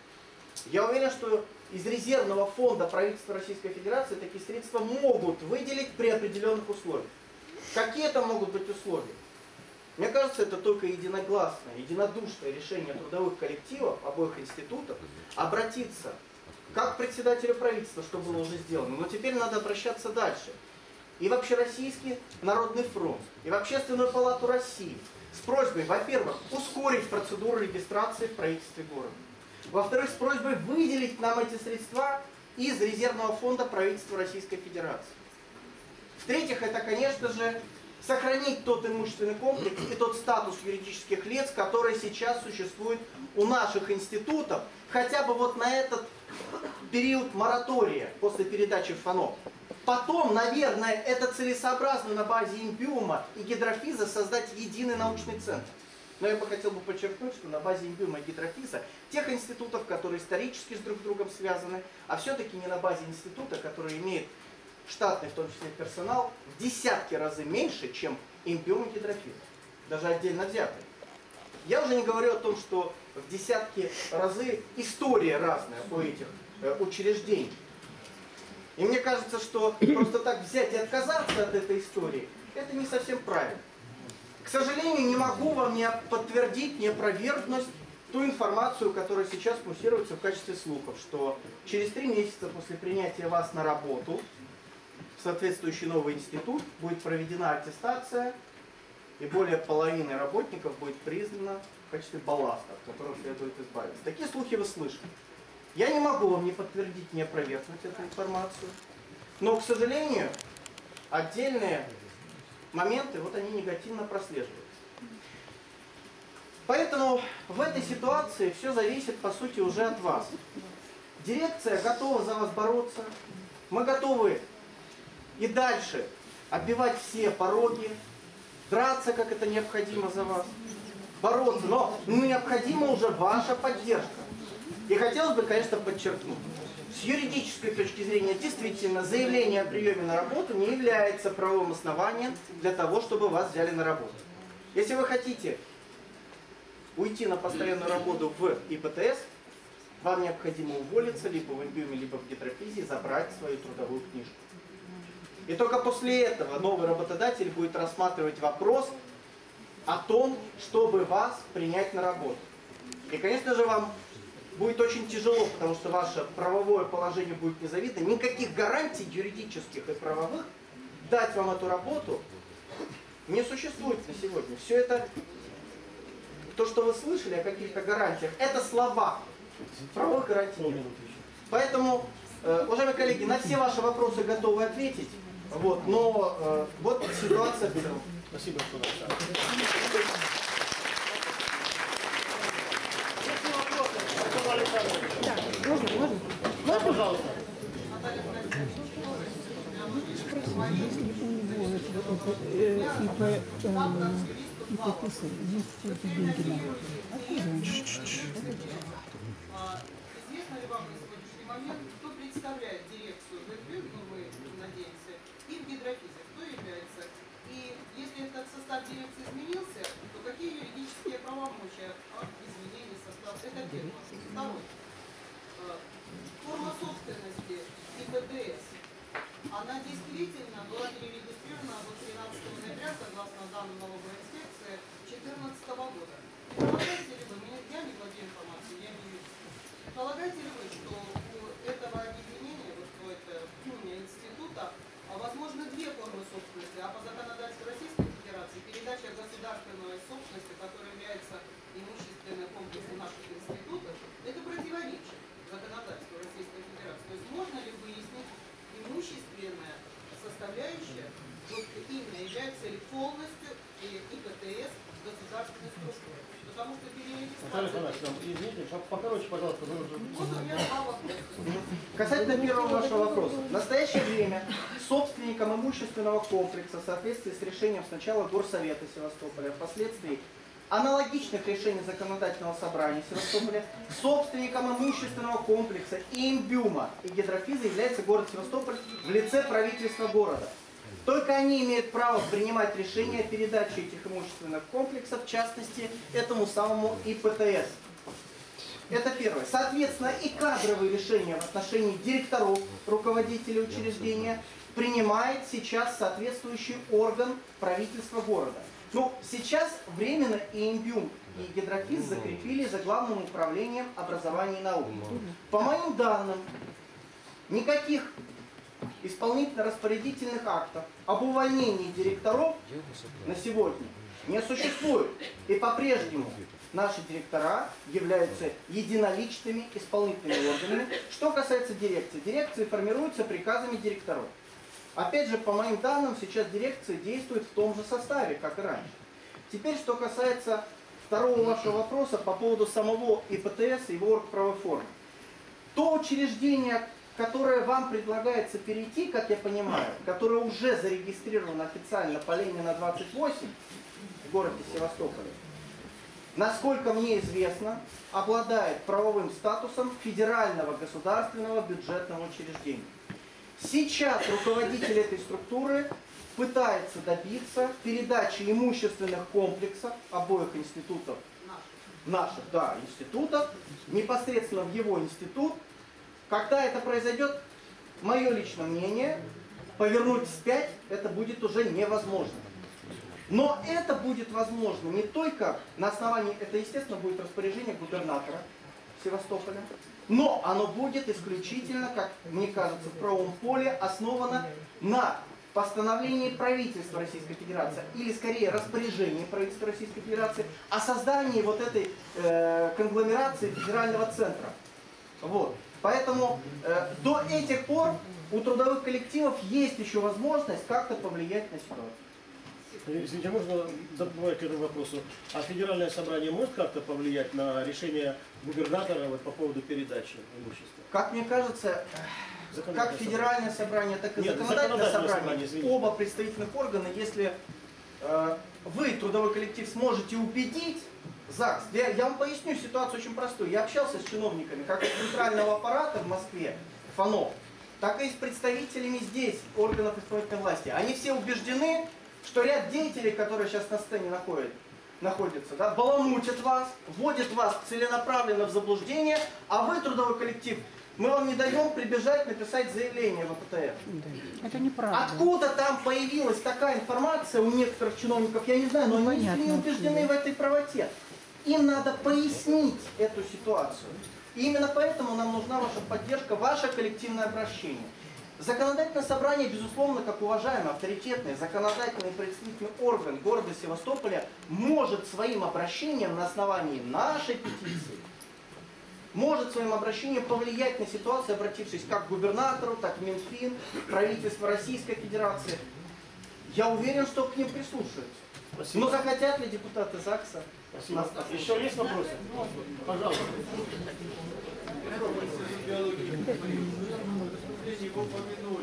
Я уверен, что из резервного фонда правительства Российской Федерации такие средства могут выделить при определенных условиях. Какие это могут быть условия? Мне кажется, это только единогласное, единодушное решение трудовых коллективов обоих институтов обратиться как к председателю правительства, что было уже сделано, но теперь надо обращаться дальше. И в Общероссийский народный фронт, и в Общественную палату России с просьбой, во-первых, ускорить процедуру регистрации в правительстве города. Во-вторых, с просьбой выделить нам эти средства из резервного фонда правительства Российской Федерации. В-третьих, это, конечно же, сохранить тот имущественный комплекс и тот статус юридических лиц, который сейчас существует у наших институтов, хотя бы вот на этот период моратория после передачи в ФАНО. Потом, наверное, это целесообразно на базе ИМБИУМа и Гидрофиза создать единый научный центр. Но я бы хотел бы подчеркнуть, что на базе ИМБИУМа и Гидрофиза, тех институтов, которые исторически с друг другом связаны, а все-таки не на базе института, который имеет штатный, в том числе персонал, в десятки разы меньше, чем ИМБИУМ и Гидрофиза, даже отдельно взятые. Я уже не говорю о том, что в десятки разы история разная у этих э, учреждений. И мне кажется, что просто так взять и отказаться от этой истории, это не совсем правильно. К сожалению, не могу вам не подтвердить, не опровергнуть ту информацию, которая сейчас муссируется в качестве слухов, что через три месяца после принятия вас на работу в соответствующий новый институт будет проведена аттестация, и более половины работников будет признано в качестве балласта, от которого следует избавиться. Такие слухи вы слышали. Я не могу вам не подтвердить, не опровергнуть эту информацию, но, к сожалению, отдельные моменты, вот они негативно прослеживаются. Поэтому в этой ситуации все зависит, по сути, уже от вас. Дирекция готова за вас бороться. Мы готовы и дальше оббивать все пороги, драться, как это необходимо за вас, бороться. Но необходима уже ваша поддержка. И хотелось бы, конечно, подчеркнуть, с юридической точки зрения, действительно, заявление о приеме на работу не является правовым основанием для того, чтобы вас взяли на работу. Если вы хотите уйти на постоянную работу в И Пэ Тэ Эс, вам необходимо уволиться либо в ИМБИУМе, либо в Гидрофизе и забрать свою трудовую книжку. И только после этого новый работодатель будет рассматривать вопрос о том, чтобы вас принять на работу. И, конечно же, вам будет очень тяжело, потому что ваше правовое положение будет незавидно. Никаких гарантий юридических и правовых дать вам эту работу не существует на сегодня. Все это, то, что вы слышали о каких-то гарантиях, это слова. Правовых гарантий нет. Поэтому, э, уважаемые коллеги, на все ваши вопросы готовы ответить. Вот, но э, вот ситуация в целом. Спасибо, что Да, можно, можно. Да, пожалуйста. Если у него это, это, э, ИП, э, ИП есть эти деньги на откуда они? Известно ли вам на сегодняшний момент, кто представляет дирекцию ГФ, ну мы надеемся, и в гидрофизе, кто является? И если этот состав дирекции изменился, то какие юридические правомочия от изменения состава? Это первое. Второе. Форма собственности и ПТС, она действительно была перерегистрирована вот тринадцатого ноября, согласно данным налоговой инспекции, две тысячи четырнадцатого года. И полагаете ли вы, я не владею информацией, я не юрист, полагаете ли вы, что у этого объединения, вот у этого института, возможно, две формы собственности, а по законодательству Российской Федерации передача государственной собственности, которая является имущественным комплексом наших институтов, это противоречит законодательству Российской Федерации. То есть можно ли выяснить имущественная составляющая, вот именно является ли полностью и ИПТС государственной структурой? Потому что Наталья Афанасьевна, извините, покороче, пожалуйста, вы уже... Вот у меня два вопроса. Касательно первого вашего вопроса. В настоящее время собственником имущественного комплекса в соответствии с решением сначала Горсовета Севастополя, впоследствии аналогичных решений Законодательного собрания Севастополя, собственником имущественного комплекса и имбиума и гидрофиза является город Севастополь в лице правительства города. Только они имеют право принимать решения о передаче этих имущественных комплексов, в частности, этому самому ИПТС. Это первое. Соответственно, и кадровые решения в отношении директоров, руководителей учреждения принимает сейчас соответствующий орган правительства города. Ну, сейчас временно и имбиум, и гидрофиз закрепили за Главным управлением образования и науки. По моим данным, никаких исполнительно-распорядительных актов об увольнении директоров на сегодня не существует. И по-прежнему наши директора являются единоличными исполнительными органами. Что касается дирекции, дирекции формируются приказами директоров. Опять же, по моим данным, сейчас дирекция действует в том же составе, как и раньше. Теперь, что касается второго вашего вопроса по поводу самого ИПТС и его оргправовой формы. То учреждение, которое вам предлагается перейти, как я понимаю, которое уже зарегистрировано официально по Ленина двадцать восемь в городе Севастополе, насколько мне известно, обладает правовым статусом федерального государственного бюджетного учреждения. Сейчас руководитель этой структуры пытается добиться передачи имущественных комплексов обоих институтов, наших, да, институтов, непосредственно в его институт. Когда это произойдет, мое личное мнение, повернуть вспять это будет уже невозможно. Но это будет возможно не только на основании, это естественно будет распоряжение губернатора Севастополя, но оно будет исключительно, как мне кажется, в правовом поле основано на постановлении правительства Российской Федерации, или скорее распоряжении правительства Российской Федерации о создании вот этой э, конгломерации федерального центра. Вот. Поэтому э, до этих пор у трудовых коллективов есть еще возможность как-то повлиять на ситуацию. Извините, можно добавить к этому вопросу? А федеральное собрание может как-то повлиять на решение губернатора вот, по поводу передачи имущества? Как мне кажется, как федеральное собрание, так и Нет, законодательное собрание, собрание оба представительных органа, если э, вы, трудовой коллектив, сможете убедить ЗАГС, я, я вам поясню ситуацию очень простую. Я общался с чиновниками, как из центрального аппарата в Москве, ФАНО, так и с представителями здесь, органов исполнительной власти. Они все убеждены, что ряд деятелей, которые сейчас на сцене находят, находятся, да, баламутят вас, вводят вас целенаправленно в заблуждение, а вы, трудовой коллектив, мы вам не даем прибежать написать заявление в АПТФ. Это неправда. Откуда там появилась такая информация у некоторых чиновников, я не знаю, но они не убеждены в этой правоте. Им надо пояснить эту ситуацию. И именно поэтому нам нужна ваша поддержка, ваше коллективное обращение. Законодательное собрание, безусловно, как уважаемый, авторитетный, законодательный и представительный орган города Севастополя может своим обращением на основании нашей петиции, может своим обращением повлиять на ситуацию, обратившись как к губернатору, так и Минфин, правительство Российской Федерации. Я уверен, что к ним прислушаются. Спасибо. Но захотят ли депутаты ЗАГСа? Спасибо. Еще есть вопросы? Пожалуйста. Вы упомянули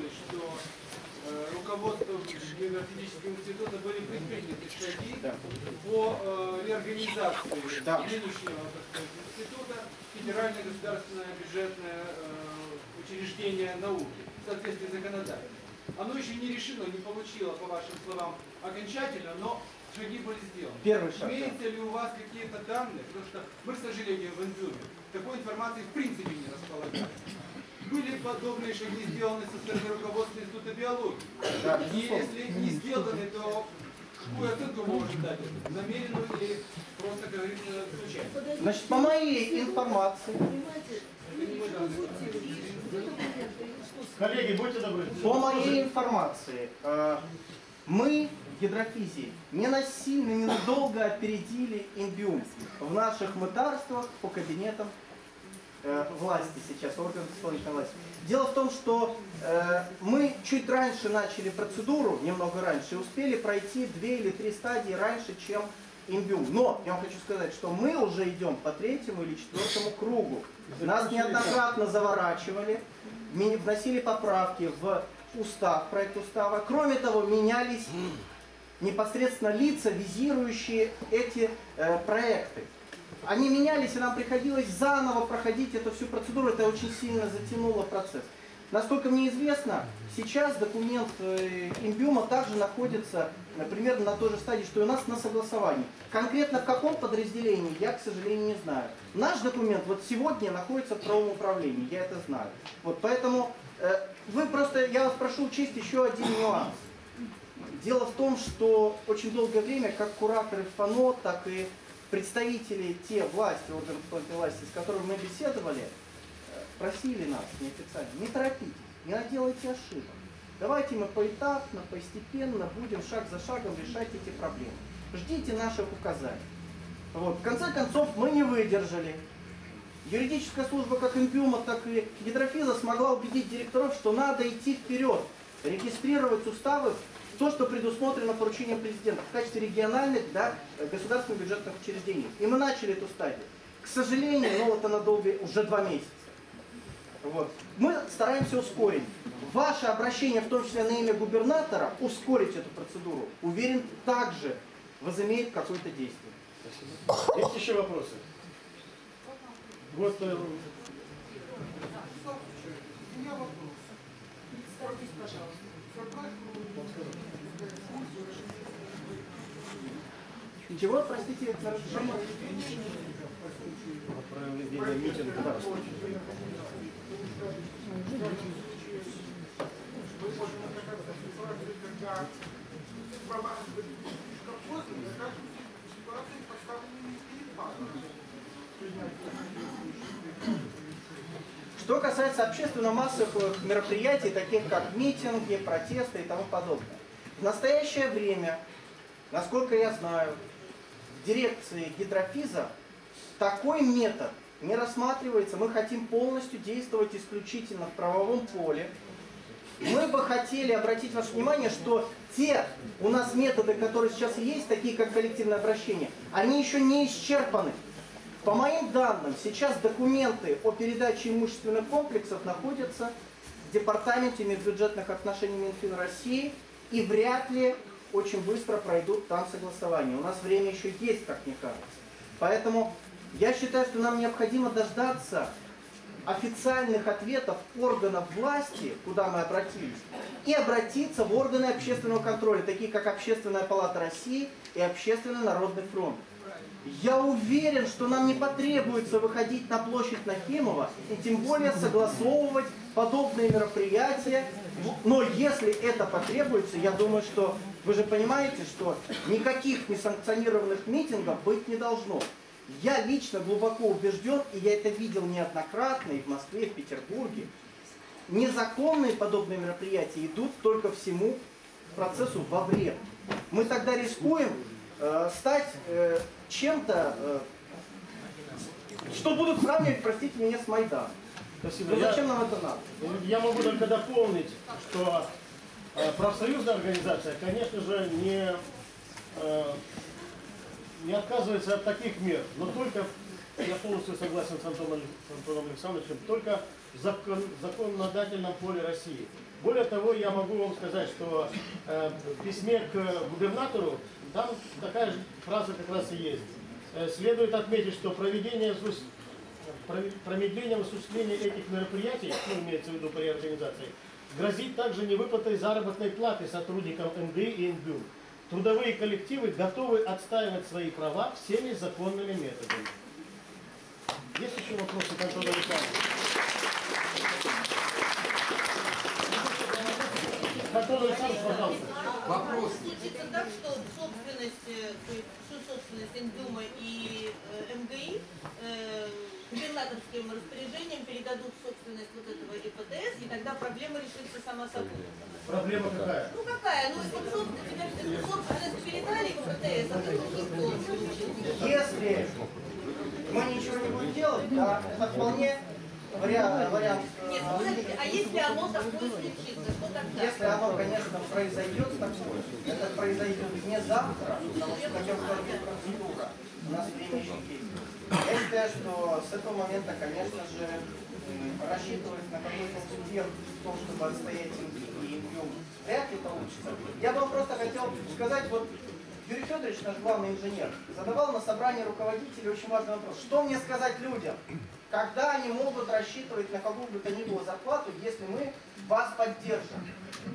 географического института были предприняты шаги по э, реорганизации Да. нынешнего, так сказать, института, федеральное государственное бюджетное э, учреждение науки в соответствии с законодательством. Оно еще не решено, не получило, по вашим словам, окончательно, но шаги были сделаны. Первый шаг, Имеется ли у вас какие-то данные? Потому что мы, к сожалению, в Энджуме такой информации в принципе не располагаем. Были подобные шаги сделаны со стороны руководства Института биологии? Да, И если не сделаны, то какую оценку вы можете дать? Намеренную или просто, как говорится, случайно? Значит, по моей информации, Коллеги, будьте добры. по моей информации, э, мы в гидрофизии не насильно, не надолго опередили Инбиум в наших мытарствах по кабинетам э, власти сейчас, органов исполнительной власти. Дело в том, что э, мы чуть раньше начали процедуру, немного раньше, и успели пройти две или три стадии раньше, чем Инбиум. Но я вам хочу сказать, что мы уже идем по третьему или четвертому кругу. Нас неоднократно заворачивали, вносили поправки в устав, проект устава. Кроме того, менялись непосредственно лица, визирующие эти э, проекты. Они менялись, и нам приходилось заново проходить эту всю процедуру. Это очень сильно затянуло процесс. Насколько мне известно, сейчас документ э, Инбиума также находится, например, на той же стадии, что и у нас, на согласовании. Конкретно в каком подразделении, я, к сожалению, не знаю. Наш документ вот сегодня находится в правом управлении, я это знаю. Вот поэтому э, вы просто, я вас прошу учесть еще один нюанс. Дело в том, что очень долгое время, как кураторы ФАНО, так и представители те власти, органов исполнительной власти, с которыми мы беседовали, просили нас неофициально: не торопитесь, не наделайте ошибок. Давайте мы поэтапно, постепенно будем шаг за шагом решать эти проблемы. Ждите наших указаний. Вот. В конце концов, мы не выдержали. Юридическая служба как Инбиума, так и Гидрофиза смогла убедить директоров, что надо идти вперед, регистрировать уставы, то, что предусмотрено поручением президента в качестве региональных, да, государственных бюджетных учреждений. И мы начали эту стадию. К сожалению, ну вот она долго, уже два месяца. Вот. Мы стараемся ускорить. Ваше обращение, в том числе на имя губернатора, ускорить эту процедуру, уверен, также возымеет какое-то действие. Есть еще вопросы? Вот, э, У меня вопрос. Представьтесь, пожалуйста. Чего, простите, нарушение? проведения митинга. Да. Что касается общественно-массовых мероприятий, таких как митинги, протесты и тому подобное. В настоящее время, насколько я знаю, в дирекции Гидрофиза такой метод не рассматривается. Мы хотим полностью действовать исключительно в правовом поле. Мы бы хотели обратить ваше внимание, что те у нас методы, которые сейчас есть, такие как коллективное обращение, они еще не исчерпаны. По моим данным, сейчас документы о передаче имущественных комплексов находятся в Департаменте межбюджетных отношений Минфина России и вряд ли очень быстро пройдут там согласования. У нас время еще есть, как мне кажется. Поэтому я считаю, что нам необходимо дождаться официальных ответов органов власти, куда мы обратились, и обратиться в органы общественного контроля, такие как Общественная палата России и Общественный народный фронт. Я уверен, что нам не потребуется выходить на площадь Нахимова и тем более согласовывать подобные мероприятия. Но если это потребуется, я думаю, что вы же понимаете, что никаких несанкционированных митингов быть не должно. Я лично глубоко убежден, и я это видел неоднократно и в Москве, и в Петербурге. Незаконные подобные мероприятия идут только всему процессу во вред. Мы тогда рискуем э, стать э, чем-то, э, что будут сравнивать, простите меня, с Майданом. Спасибо. Ну, зачем я, нам это надо? Я могу только дополнить, что э, профсоюзная организация, конечно же, не, э, не отказывается от таких мер, но только я полностью согласен с Антоном, с Антоном Александровичем, только в закон, законодательном поле России. Более того, я могу вам сказать, что э, в письме к губернатору там такая же фраза как раз и есть. Э, следует отметить, что проведение, промедление в осуществлении этих мероприятий, ну, имеется в виду по реорганизации, грозит также невыплатой заработной платы сотрудникам эм гэ и эн бэ ю. Трудовые коллективы готовы отстаивать свои права всеми законными методами. Есть еще вопросы к Антону Александровичу? Антон Александрович, пожалуйста. Вопрос. Случится так, что собственность, всю собственность Индюма и эм гэ и э, губернаторским распоряжением передадут собственность вот этого и пэ тэ эс, и тогда проблема решится сама собой. Проблема какая? Ну какая? Ну вот собственно, тебя собственность передали в пэ тэ эс, а ты нужно что? Если мы ничего не будем делать, да, это вполне вариант. вариант Нет, ну, подождите, а если оно такое случится, что тогда? Если оно, конечно, произойдет такое, это произойдет не завтра, потому что хотя бы процедура, у нас время еще есть. Я считаю, что с этого момента, конечно же, рассчитывать на какой-то успех в том, чтобы отстоять и Индюм, вряд ли получится. Я бы вам просто хотел сказать, вот Юрий Федорович, наш главный инженер, задавал на собрании руководителей очень важный вопрос. Что мне сказать людям, когда они могут рассчитывать на какую бы то ни было зарплату, если мы вас поддержим?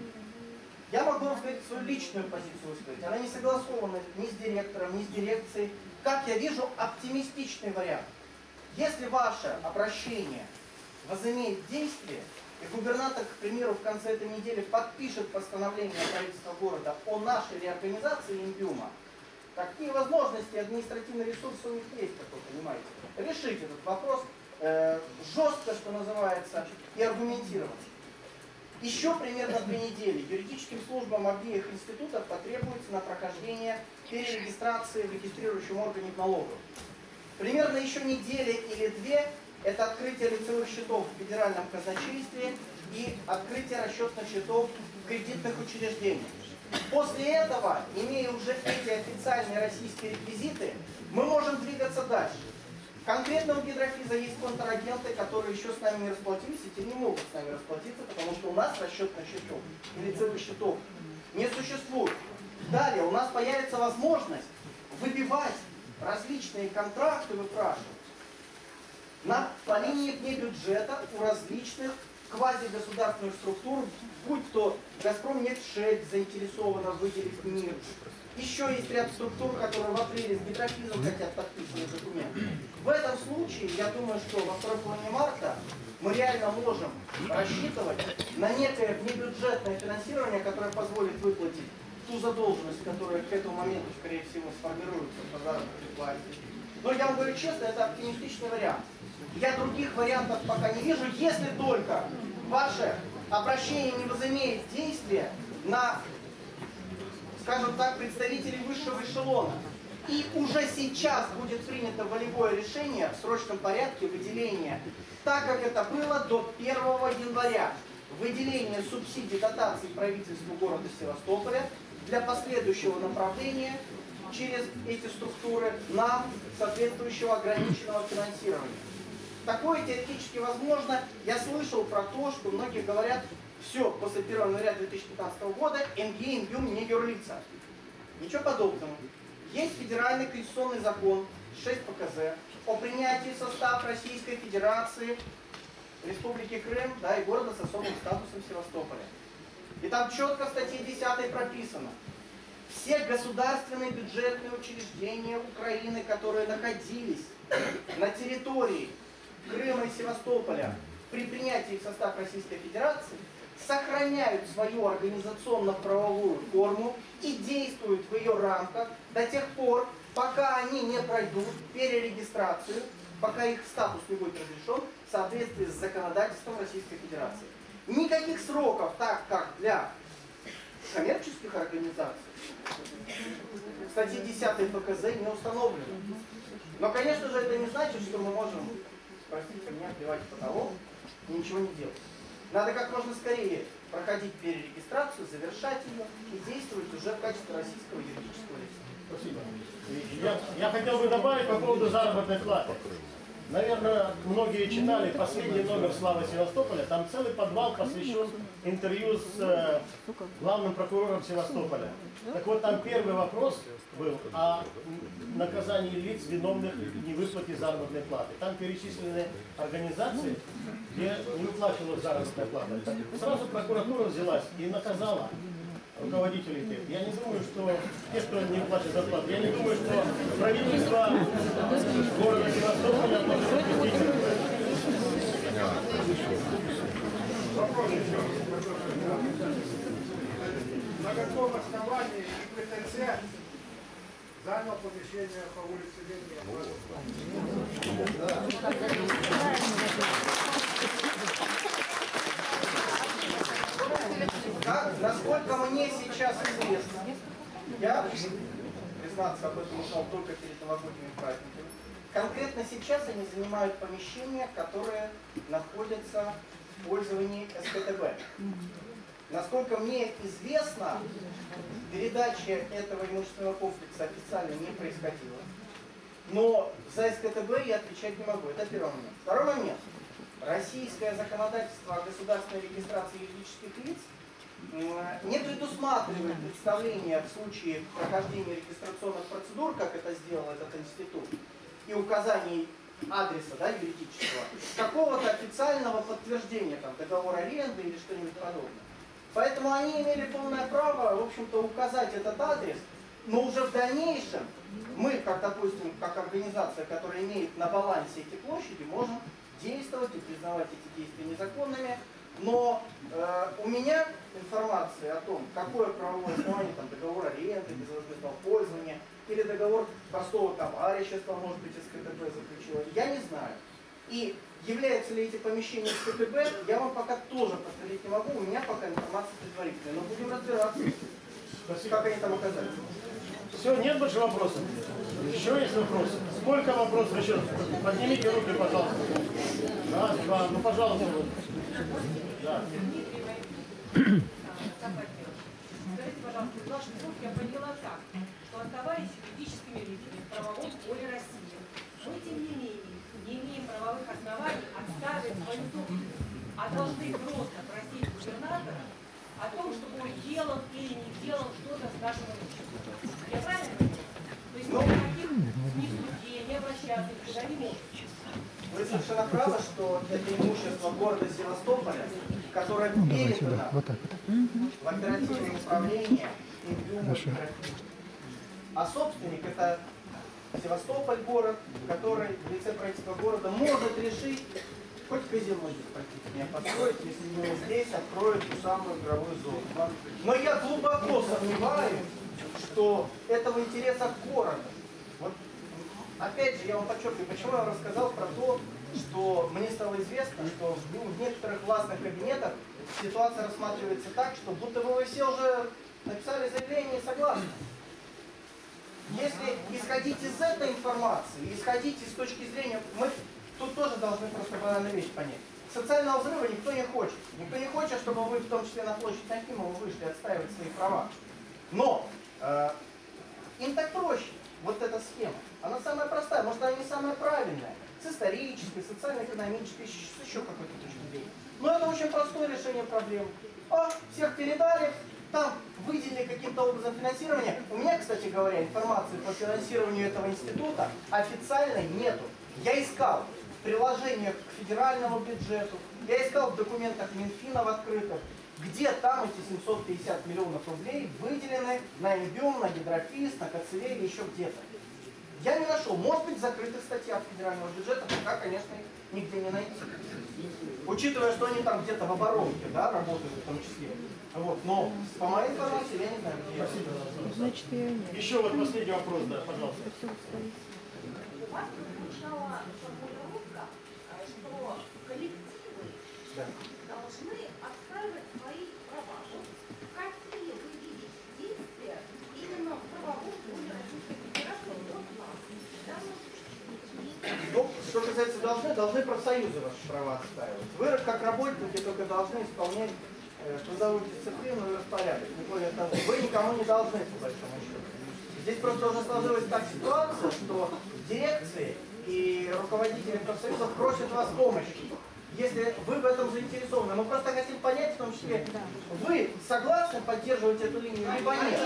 Я могу вам сказать свою личную позицию высказать. Она не согласована ни с директором, ни с дирекцией. Как я вижу, оптимистичный вариант. Если ваше обращение возымеет действие, и губернатор, к примеру, в конце этой недели подпишет постановление правительства города о нашей реорганизации Индюма, какие возможности, административные ресурсы у них есть, как вы понимаете. Решить этот вопрос э, жестко, что называется, и аргументированно. Еще примерно две недели юридическим службам обеих институтов потребуется на прохождение перерегистрации в регистрирующем органе налогов. Примерно еще неделя или две – это открытие лицевых счетов в федеральном казначействе и открытие расчетных счетов в кредитных учреждениях. После этого, имея уже эти официальные российские реквизиты, мы можем двигаться дальше. Конкретно у Гидрофиза есть контрагенты, которые еще с нами не расплатились и те не могут с нами расплатиться, потому что у нас расчетных счетов и лицевых счетов не существует. Далее у нас появится возможность выбивать различные контракты, выпрашивать на, по линии вне бюджета у различных квазигосударственных структур, будь то Газпром нефтьшельф заинтересована выделить мир. Еще есть ряд структур, которые в апреле с Гидрофизом хотят подписывать документы. В этом случае, я думаю, что во второй половине марта мы реально можем рассчитывать на некое внебюджетное финансирование, которое позволит выплатить ту задолженность, которая к этому моменту, скорее всего, сформируется по заработной плате. Но я вам говорю честно, это оптимистичный вариант. Я других вариантов пока не вижу, если только ваше обращение не возымеет действия на, скажем так, представителей высшего эшелона. И уже сейчас будет принято волевое решение в срочном порядке выделения, так как это было до первого января, выделение субсидий, дотаций правительству города Севастополя для последующего направления через эти структуры на соответствующего ограниченного финансирования. Такое теоретически возможно. Я слышал про то, что многие говорят, все, после первого января две тысячи пятнадцатого года эм гэ и Индюм не юрлица. Ничего подобного. Есть федеральный конституционный закон шесть пэ ка зэ о принятии в состав Российской Федерации, Республики Крым, да, и города с особым статусом Севастополя. И там четко в статье десятой прописано: все государственные бюджетные учреждения Украины, которые находились на территории Крыма и Севастополя при принятии в состав Российской Федерации, сохраняют свою организационно-правовую форму и действуют в ее рамках до тех пор, пока они не пройдут перерегистрацию, пока их статус не будет разрешен в соответствии с законодательством Российской Федерации. Никаких сроков, так как для коммерческих организаций, в статье десятой пэ ка зэ не установлено. Но, конечно же, это не значит, что мы можем, простите меня, плевать в потолок и ничего не делать. Надо как можно скорее проходить перерегистрацию, завершать ее и действовать уже в качестве российского юридического лица. Спасибо. И Я, я хотел бы добавить по поводу заработной платы. Наверное, многие читали последний номер «Славы Севастополя». Там целый подвал посвящен интервью с э, главным прокурором Севастополя. Так вот, там первый вопрос был о наказании лиц, виновных в невыплате заработной платы. Там перечислены организации, где не выплачивалась заработная плата. Сразу прокуратура взялась и наказала руководителей тех. Я не думаю, что те, кто не платит зарплату, я не думаю, что правительство города Севастополя может допустить. На каком основании ИПТЦ занял помещение по улице Как, насколько мне сейчас известно, я, признаться об этом, узнал только перед новогодними праздниками, конкретно сейчас они занимают помещения, которые находятся в пользовании СКТБ. Насколько мне известно, передача этого имущественного комплекса официально не происходила. Но за СКТБ я отвечать не могу. Это первый момент. Второй момент. Российское законодательство о государственной регистрации юридических лиц не предусматривает представление в случае прохождения регистрационных процедур, как это сделал этот институт, и указаний адреса, да, юридического, какого-то официального подтверждения, там, договора аренды или что-нибудь подобное. Поэтому они имели полное право, в общем-то, указать этот адрес, но уже в дальнейшем мы, как, допустим, как организация, которая имеет на балансе эти площади, можем действовать и признавать эти действия незаконными. Но э, у меня информация о том, какое правовое основание, там, договор аренды, безвозмездного пользования, или договор простого товарищества, может быть, СКТБ заключила, я не знаю. И являются ли эти помещения СКТБ, я вам пока тоже повторить не могу, у меня пока информация предварительная, но будем разбираться, как они там оказались. Все, нет больше вопросов? Еще есть вопросы? Сколько вопросов еще? Поднимите руки, пожалуйста. Раз, два, ну пожалуйста. Да. Скажите, пожалуйста, из ваших слов я поняла так, что оставаясь юридическими лицами в правовом поле России, мы, тем не менее, не имеем правовых оснований отставить свою собственность, а должны просто просить губернатора о том, чтобы он делал или не делал что-то с нашим имуществом. Я правильно понимаю? То есть мы никаких ни в суде, не обращаться никуда не можем. Вы совершенно правы, что это имущество города Севастополя, которое Ну, давай передано сюда, вот так вот. в оперативное управление ИМБИУМа. А собственник это Севастополь город, который в лице правительства города может решить хоть казино здесь практически не построить, если не здесь откроют ту самую игровую зону. Но я глубоко сомневаюсь, что это в интересах города. Вот, опять же, я вам подчеркиваю, почему я вам рассказал про то, что мне стало известно, что ну, в некоторых властных кабинетах ситуация рассматривается так, что будто бы вы все уже написали заявление и согласны. Если исходить из этой информации, исходить из точки зрения, мы тут тоже должны просто банальную вещь понять. Социального взрыва никто не хочет. Никто не хочет, чтобы вы, в том числе на площадь Нахимова, вышли отстаивать свои права. Но э, им так проще. Вот эта схема. Она самая простая, может она не самая правильная. С исторической, социально-экономической, с еще какой-то точки зрения. Но это очень простое решение проблемы. О, всех передали, там выделили каким-то образом финансирование. У меня, кстати говоря, информации по финансированию этого института официальной нету. Я искал в приложениях к федеральному бюджету, я искал в документах Минфина в открытых, где там эти семьсот пятьдесят миллионов рублей выделены на ИМБИУМ, на Гидрофиз, на КЦВ или еще где-то. Я не нашел. Может быть, в закрытых статьях федерального бюджета, пока, конечно, нигде не найти. Учитывая, что они там где-то в оборонке, да, работают в том числе. Вот. Но по моей информации я не знаю, где. Спасибо. Значит, я нет. Еще вот последний вопрос, да, пожалуйста. У вас прозвучала формулировка, что коллективы должны отстаивать свои права. Какие вы видите действия именно в правовом поле Российской Федерации от нас? Ну, что касается должны, должны профсоюзы ваши права отстаивать. Вы, как работники, только должны исполнять э, трудовую дисциплину и распорядок. Не более того, вы никому не должны, по большому счету. Здесь просто уже сложилась так ситуация, что дирекции и руководители профсоюзов просят вас помощи. Если вы в этом заинтересованы. Мы просто хотим понять, в том числе, вы согласны поддерживать эту линию, либо нет?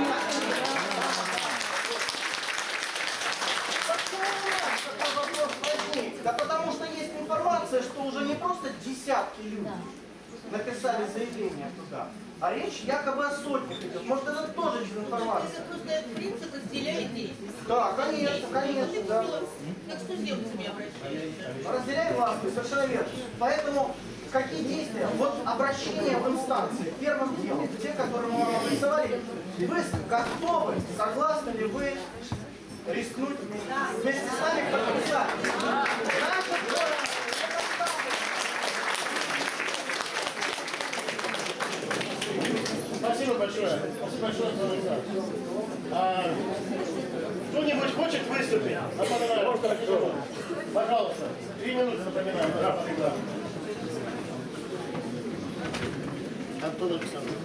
Да потому что есть информация, что уже не просто десятки людей написали заявление туда, а речь якобы о сотнях идет. Может, это тоже информация? Это просто этот принцип разделяет действия. Да, конечно, конечно, да. Как с туземцами обращаются. Разделяй власти, совершенно верно. Поэтому какие действия? Вот обращение в инстанции первым делом, те, которые мы вам обрисовали, вы готовы, согласны ли вы рискнуть вместе с нами подписать? Спасибо большое. Спасибо большое, Александр. А, кто-нибудь хочет выступить? Напоминаю. Пожалуйста. Три минуты, напоминаю. Антон Александрович.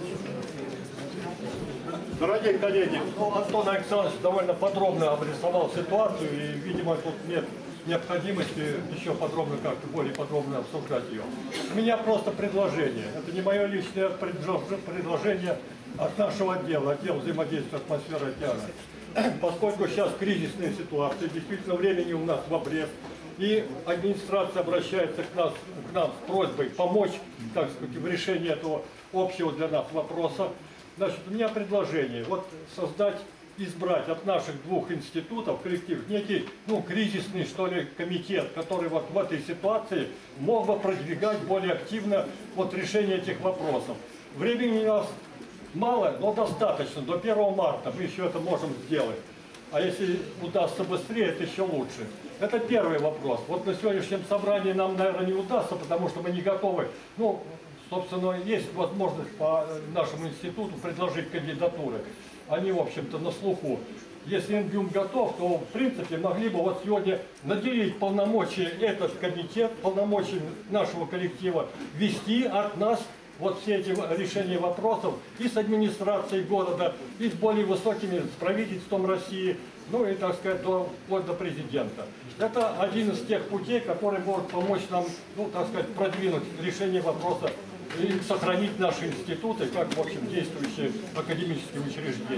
Дорогие коллеги, ну, Антон Александрович довольно подробно обрисовал ситуацию, и, видимо, тут нет необходимости еще подробно, как-то более подробно обсуждать ее. У меня просто предложение. Это не мое личное предложение от нашего отдела, отдела взаимодействия атмосферы океана. Поскольку сейчас кризисная ситуация, действительно времени у нас в обрез, и администрация обращается к, нас, к нам с просьбой помочь, так сказать, в решении этого общего для нас вопроса. Значит, у меня предложение вот создать, избрать от наших двух институтов коллектив некий, ну, кризисный, что ли, комитет, который вот в этой ситуации мог бы продвигать более активно вот решение этих вопросов. Времени у нас мало, но достаточно. До первого марта мы еще это можем сделать. А если удастся быстрее, это еще лучше. Это первый вопрос. Вот на сегодняшнем собрании нам, наверное, не удастся, потому что мы не готовы. Ну, собственно, есть возможность по нашему институту предложить кандидатуры. Они, в общем-то, на слуху. Если МГИУМ готов, то, в принципе, могли бы вот сегодня наделить полномочия этот комитет, полномочия нашего коллектива, вести от нас вот все эти решения вопросов и с администрацией города, и с более высокими, с правительством России, ну и, так сказать, до, вплоть до президента. Это один из тех путей, который может помочь нам, ну, так сказать, продвинуть решение вопроса и сохранить наши институты, как, в общем, действующие академические учреждения.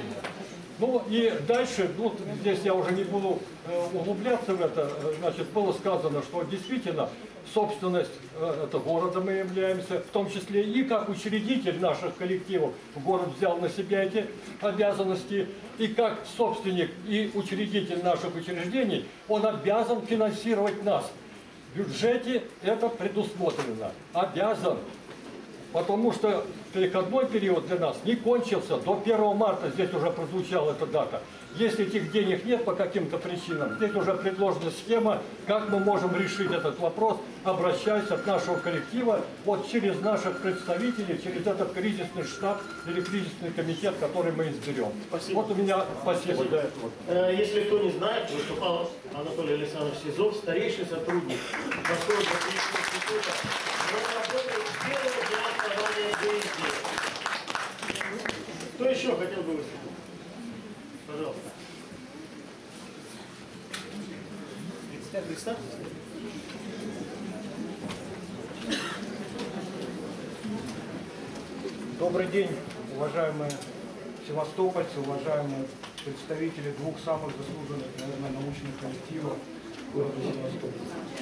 Ну и дальше, ну, здесь я уже не буду э, углубляться в это, значит, было сказано, что действительно собственность э, это города мы являемся, в том числе и как учредитель наших коллективов, город взял на себя эти обязанности, и как собственник и учредитель наших учреждений, он обязан финансировать нас. В бюджете это предусмотрено, обязан. Потому что переходной период для нас не кончился. До первого марта здесь уже прозвучала эта дата. Если этих денег нет по каким-то причинам, здесь уже предложена схема, как мы можем решить этот вопрос, обращаясь от нашего коллектива, вот через наших представителей, через этот кризисный штаб или кризисный комитет, который мы изберем. Спасибо. Вот у меня спасибо за это. Э, Если кто не знает, выступал Анатолий Александрович Сизов, старейший сотрудник Московского института. Он работает с первого дня основания ДСД. Кто еще хотел бы выступить? Пожалуйста. Представьтесь. Добрый день, уважаемые севастопольцы, уважаемые представители двух самых заслуженных, наверное, научных коллективов города Севастополя.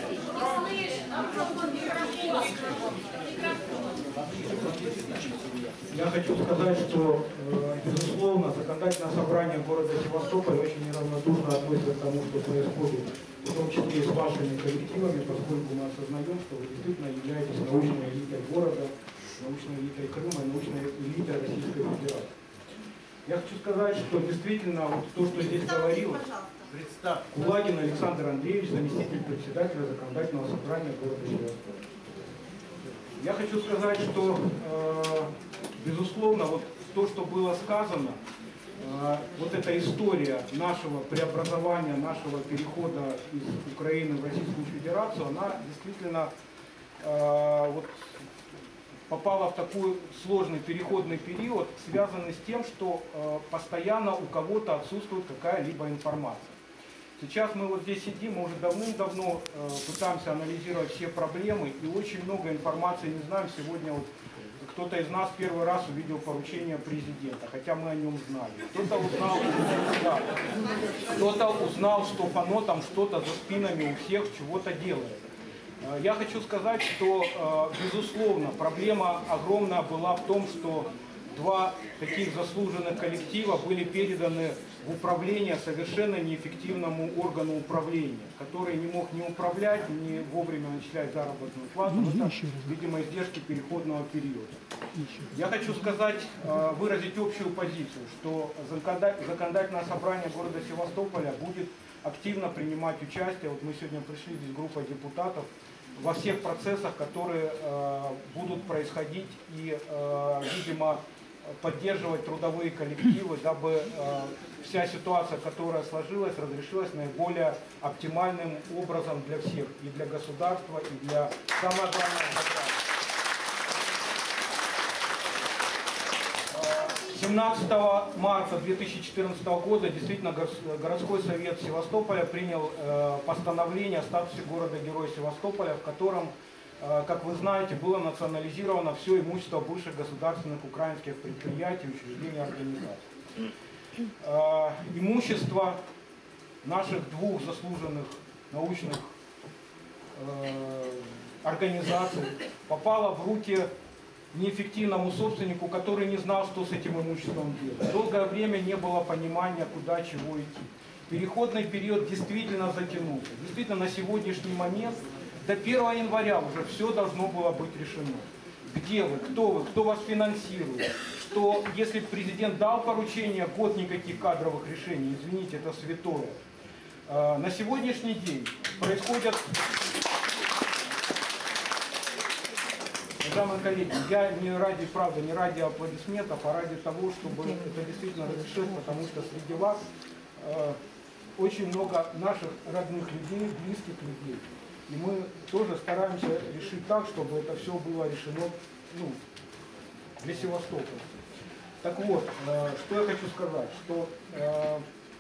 Я хочу сказать, что, безусловно, законодательное собрание города Севастополя очень неравнодушно относится к тому, что происходит, в том числе и с вашими коллективами, поскольку мы осознаем, что вы действительно являетесь научной элитой города, научной элитой Крыма и научной элитой Российской Федерации. Я хочу сказать, что действительно вот то, что здесь говорилось, Кулагин Александр Андреевич, заместитель председателя законодательного собрания города Севастополя. Я хочу сказать, что, э, безусловно, вот то, что было сказано, э, вот эта история нашего преобразования, нашего перехода из Украины в Российскую Федерацию, она действительно э, вот, попала в такой сложный переходный период, связанный с тем, что э, постоянно у кого-то отсутствует какая-либо информация. Сейчас мы вот здесь сидим, мы уже давным-давно э, пытаемся анализировать все проблемы и очень много информации не знаем. Сегодня вот кто-то из нас первый раз увидел поручение президента, хотя мы о нем знали. Кто-то узнал, да, кто-то узнал, что ФАНО там что-то за спинами у всех чего-то делает. Я хочу сказать, что, безусловно, проблема огромная была в том, что два таких заслуженных коллектива были переданы в управление совершенно неэффективному органу управления, который не мог ни управлять, ни вовремя начислять заработную плату. Это, видимо, издержки переходного периода. Я хочу сказать, выразить общую позицию, что законодательное собрание города Севастополя будет активно принимать участие. Вот мы сегодня пришли, здесь группа депутатов, во всех процессах, которые э, будут происходить и, э, видимо, поддерживать трудовые коллективы, дабы э, вся ситуация, которая сложилась, разрешилась наиболее оптимальным образом для всех, и для государства, и для, самое главное, для граждан. семнадцатого марта две тысячи четырнадцатого года действительно городской совет Севастополя принял э, постановление о статусе города-героя Севастополя, в котором, э, как вы знаете, было национализировано все имущество бывших государственных украинских предприятий, учреждений, организаций. Э, имущество наших двух заслуженных научных э, организаций попало в руки неэффективному собственнику, который не знал, что с этим имуществом делать. Долгое время не было понимания, куда, чего идти. Переходный период действительно затянулся. Действительно, на сегодняшний момент, до первого января уже все должно было быть решено. Где вы, кто вы, кто вас финансирует, что если президент дал поручение, год никаких кадровых решений, извините, это святое. На сегодняшний день происходят... Уважаемые коллеги, я не ради, правда, не ради аплодисментов, а ради того, чтобы это действительно разрешилось, потому что среди вас э, очень много наших родных людей, близких людей. И мы тоже стараемся решить так, чтобы это все было решено, ну, для Севастополя. Так вот, э, что я хочу сказать, что э,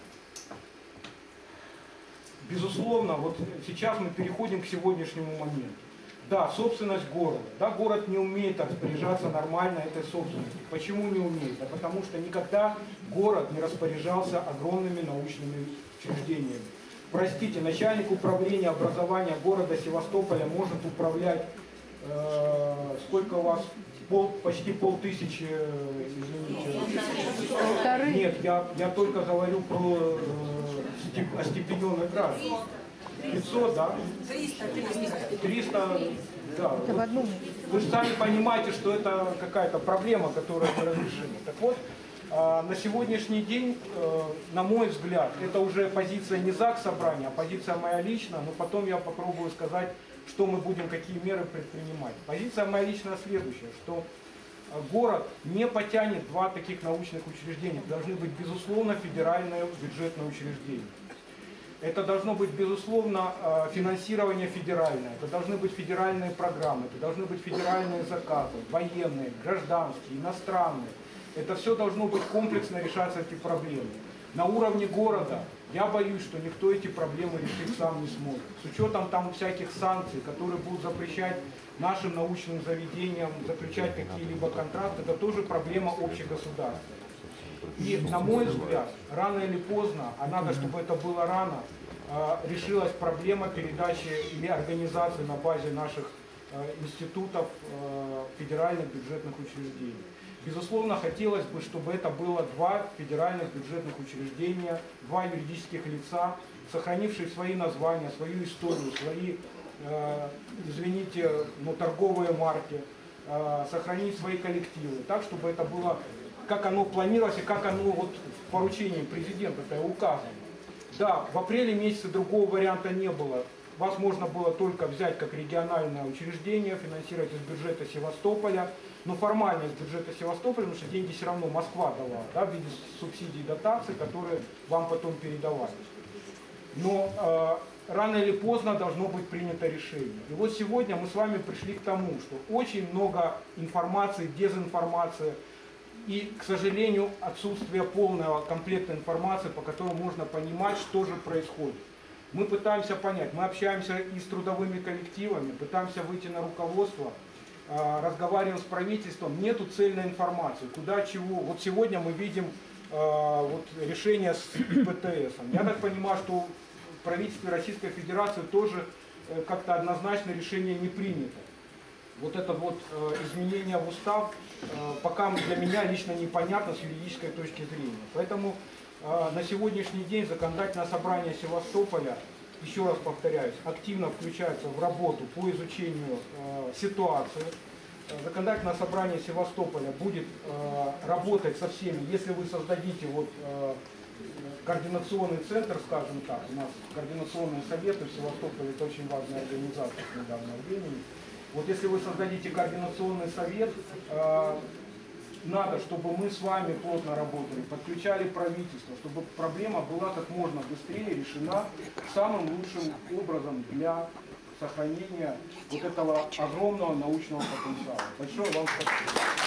безусловно, вот сейчас мы переходим к сегодняшнему моменту. Да, собственность города. Да, город не умеет распоряжаться нормально этой собственностью. Почему не умеет? А потому что никогда город не распоряжался огромными научными учреждениями. Простите, начальник управления образования города Севастополя может управлять, э, сколько у вас, пол, почти полтысячи, извините. Нет, я, я только говорю про э, степ, остепененных граждан. пятьсот, да? триста, триста, да. Это в одном. Вы же сами понимаете, что это какая-то проблема, которая не разрешена. Так вот, на сегодняшний день, на мой взгляд, это уже позиция не ЗАГС собрания, а позиция моя личная, но потом я попробую сказать, что мы будем, какие меры предпринимать. Позиция моя личная следующая, что город не потянет два таких научных учреждения. Должны быть, безусловно, федеральные бюджетные учреждения. Это должно быть, безусловно, финансирование федеральное, это должны быть федеральные программы, это должны быть федеральные заказы, военные, гражданские, иностранные. Это все должно быть комплексно решаться, эти проблемы. На уровне города я боюсь, что никто эти проблемы решить сам не сможет. С учетом там всяких санкций, которые будут запрещать нашим научным заведениям заключать какие-либо контракты, это тоже проблема общегосударственная. И, на мой взгляд, рано или поздно, а надо, чтобы это было рано, решилась проблема передачи или организации на базе наших институтов федеральных бюджетных учреждений. Безусловно, хотелось бы, чтобы это было два федеральных бюджетных учреждения, два юридических лица, сохранившие свои названия, свою историю, свои, извините, ну, торговые марки, сохранить свои коллективы, так, чтобы это было, как оно планировалось и как оно вот в поручении президента-то указано. Да, в апреле месяце другого варианта не было. Вас можно было только взять как региональное учреждение, финансировать из бюджета Севастополя, но формально из бюджета Севастополя, потому что деньги все равно Москва дала, да, в виде субсидий и дотаций, которые вам потом передавались. Но рано или поздно должно быть принято решение. И вот сегодня мы с вами пришли к тому, что очень много информации, дезинформации и, к сожалению, отсутствие полного комплекта информации, по которому можно понимать, что же происходит. Мы пытаемся понять, мы общаемся и с трудовыми коллективами, пытаемся выйти на руководство, разговариваем с правительством, нету цельной информации, куда, чего. Вот сегодня мы видим вот, решение с ПТСом. Я так понимаю, что в правительстве Российской Федерации тоже как-то однозначно решение не принято. Вот это вот изменение в устав пока для меня лично непонятно с юридической точки зрения. Поэтому на сегодняшний день законодательное собрание Севастополя, еще раз повторяюсь, активно включается в работу по изучению ситуации. Законодательное собрание Севастополя будет э, работать со всеми, если вы создадите вот, э, координационный центр, скажем так, у нас координационные советы в Севастополе, это очень важная организация с недавнего времени. Вот если вы создадите координационный совет, э, надо, чтобы мы с вами плотно работали, подключали правительство, чтобы проблема была как можно быстрее решена самым лучшим образом для сохранения вот этого огромного научного потенциала. Большое вам спасибо.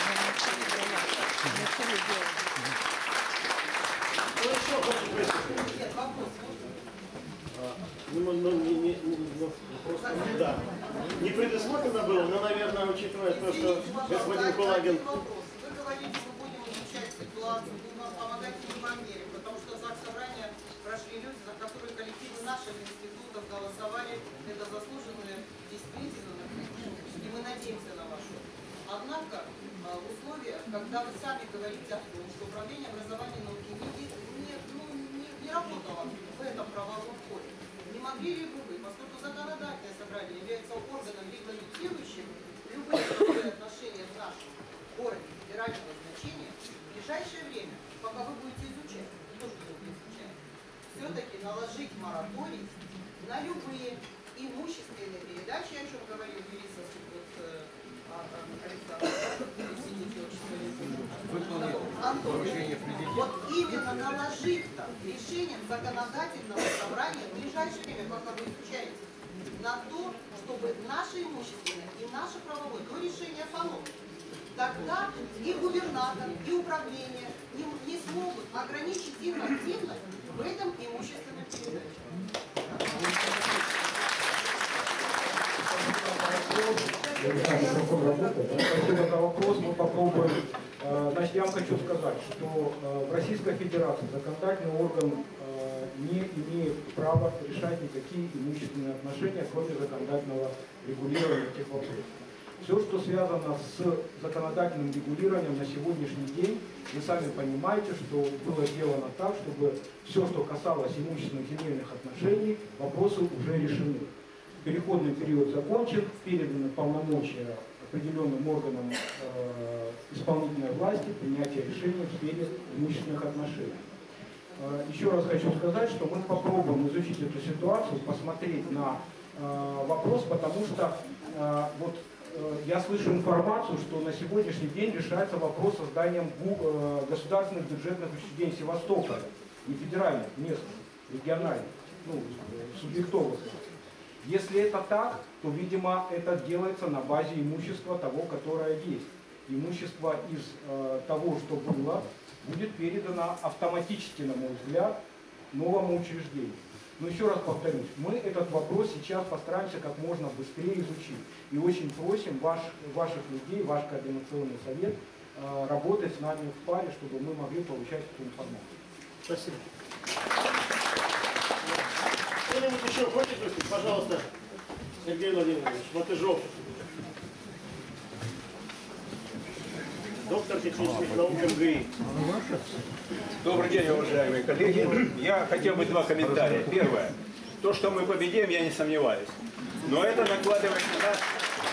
Ну, ну, не, не, не, ну, просто, да. Не предусмотрено было, но, наверное, учитывая то, что господин Кулагин... Вы говорите, мы будем изучать ситуацию, будем помогать в мере, потому что за собрание прошли люди, за которые коллективы наших институтов голосовали, это заслуженные действительно, и мы надеемся на вашу. Однако в условиях, когда вы сами говорите о том, что управление образования и науки не, не, ну, не, не работало в этом правовом поле, не могли ли бы вы, поскольку законодательное собрание является органом регламентирующим любые трудовые отношения в нашем городе федерального значения, в ближайшее время, пока вы будете изучать, тоже будете изучать, все-таки наложить мораторий на любые имущественные передачи, о чем говорил юрист Антон. Вот именно наложить решением законодательного собрания в ближайшее время, пока вы изучаете, на то, чтобы наше имущественное и наше правовое до решения ФАНО, тогда и губернатор, и управление не, не смогут ограничить их активность в этом имущественном передаче. Спасибо за вопрос, мы попробуем. Значит, я вам хочу сказать, что в Российской Федерации законодательный орган не имеет права решать никакие имущественные отношения, кроме законодательного регулирования этих вопросов. Все, что связано с законодательным регулированием на сегодняшний день, вы сами понимаете, что было сделано так, чтобы все, что касалось имущественных земельных отношений, вопросы уже решены. Переходный период закончен, переданы полномочия определенным органам э, исполнительной власти принятия решений в сфере имущественных отношений. Э, еще раз хочу сказать, что мы попробуем изучить эту ситуацию, посмотреть на э, вопрос, потому что э, вот, э, я слышу информацию, что на сегодняшний день решается вопрос созданием э, государственных бюджетных учреждений Севастополя, не федеральных, местных, региональных, ну, субъектовых. Если это так, то, видимо, это делается на базе имущества того, которое есть. Имущество из э, того, что было, будет передано автоматически, на мой взгляд, новому учреждению. Но еще раз повторюсь, мы этот вопрос сейчас постараемся как можно быстрее изучить. И очень просим ваш, ваших людей, ваш координационный совет э, работать с нами в паре, чтобы мы могли получать эту информацию. Спасибо. Кто-нибудь еще хочет выступить? Пожалуйста, Сергей Владимирович Матыжов, доктор технических наук МГИ. Добрый день, уважаемые коллеги. Я хотел бы два комментария. Первое. То, что мы победим, я не сомневаюсь. Но это накладывает на нас